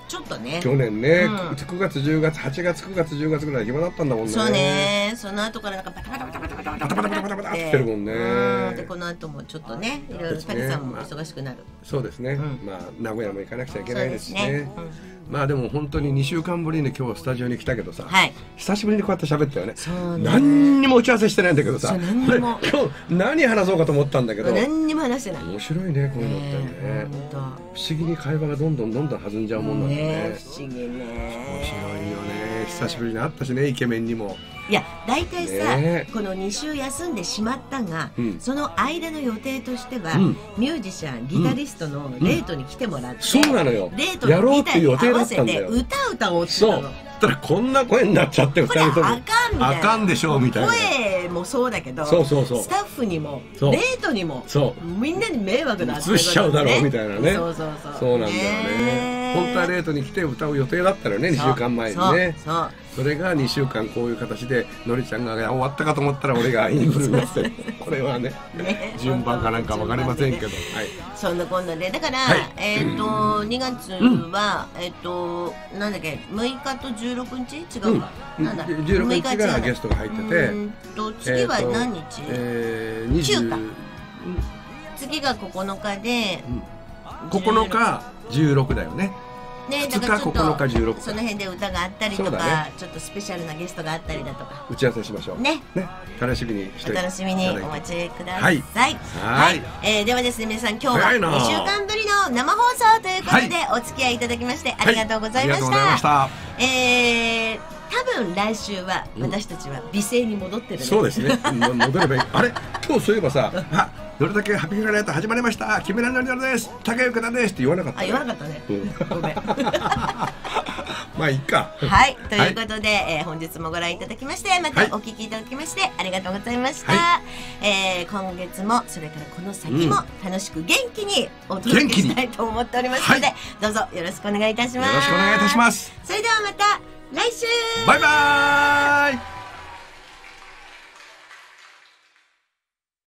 ちょっとね去年ね、うん、くがつじゅうがつはちがつくがつじゅうがつぐらい暇だったんだもんね。 そうね、その後からなんかバタバタバタバタバタバタバタバタバタバタってってるもんね。 でこの後もちょっとねいろいろたけさんも忙しくなる。 そうですね、まあ名古屋も行かなくちゃいけないですしね。まあでも本当ににしゅうかんぶりに今日スタジオに来たけどさ、はい、久しぶりにこうやって喋ったよね。何にも打ち合わせしてないんだけどさ、何にも今日何話そうかと思ったんだけど何にも話してない。 面白いねこういうのってね。不思議に会話がどんどんどんどん弾んじゃうもんなんだね。 不思議ね。 面白いよね。久しぶりに会ったしね、イケメンにも。 いや大体さ、ね、このに週休んでしまったが、うん、その間の予定としては、うん、ミュージシャンギタリストのレートに来てもらって、うん、 そうなのよ。 レートのギターに合わせて歌歌おうって言ったの。 たらこんな声になっちゃってふたりともあかんみたいな。 あかんでしょうみたいな。 声もそうだけど、 そうそうそう、 スタッフにもレートにもみんなに迷惑だって、 ね、映しちゃうだろうみたいなね。 そうそうそう。 そうなんだよね。本当はレートに来て歌う予定だったらね、にしゅうかんまえにね。そうそう。それがにしゅうかんこういう形でのりちゃんが終わったかと思ったら俺がインフルになってこれはね順番かなんか分かりませんけど、はい、 そんなこんなでだから、はい、えっとにがつは、うん、えっとなんだっけむいかとじゅうろくにち違うか、うん、なんだじゅうろくにちがゲストが入ってて、 うんと次は何日、 えー、にじゅうか、 次がここのかで、 うん、ここのかじゅうろくだよね。 ね、だからちょっとその辺で歌があったりとか、ね、ちょっとスペシャルなゲストがあったりだとか打ち合わせしましょうね。ね、楽しみにしてお楽しみにお待ちください。はい、はい、えー、ではですね皆さん今日はにしゅうかんぶりの生放送ということでお付き合いいただきましてありがとうございました。はい、えー多分来週は私たちは美声に戻ってる、ね、 そうですね戻ればいい。あれ今日そういえばさあどれだけハッピーフライト始まりました。木村のりのりです竹内田ですって言わなかった、 ね、あ言わなかったね、うん、ごめんまあいいか。 はいということで、はい、えー、本日もご覧いただきましてまたお聞きいただきましてありがとうございました。はい、えー、今月もそれからこの先も楽しく元気にお届けしたいと思っておりますので、はい、どうぞよろしくお願いいたします。 よろしくお願いいたします。 それではまた来週バイバーイ。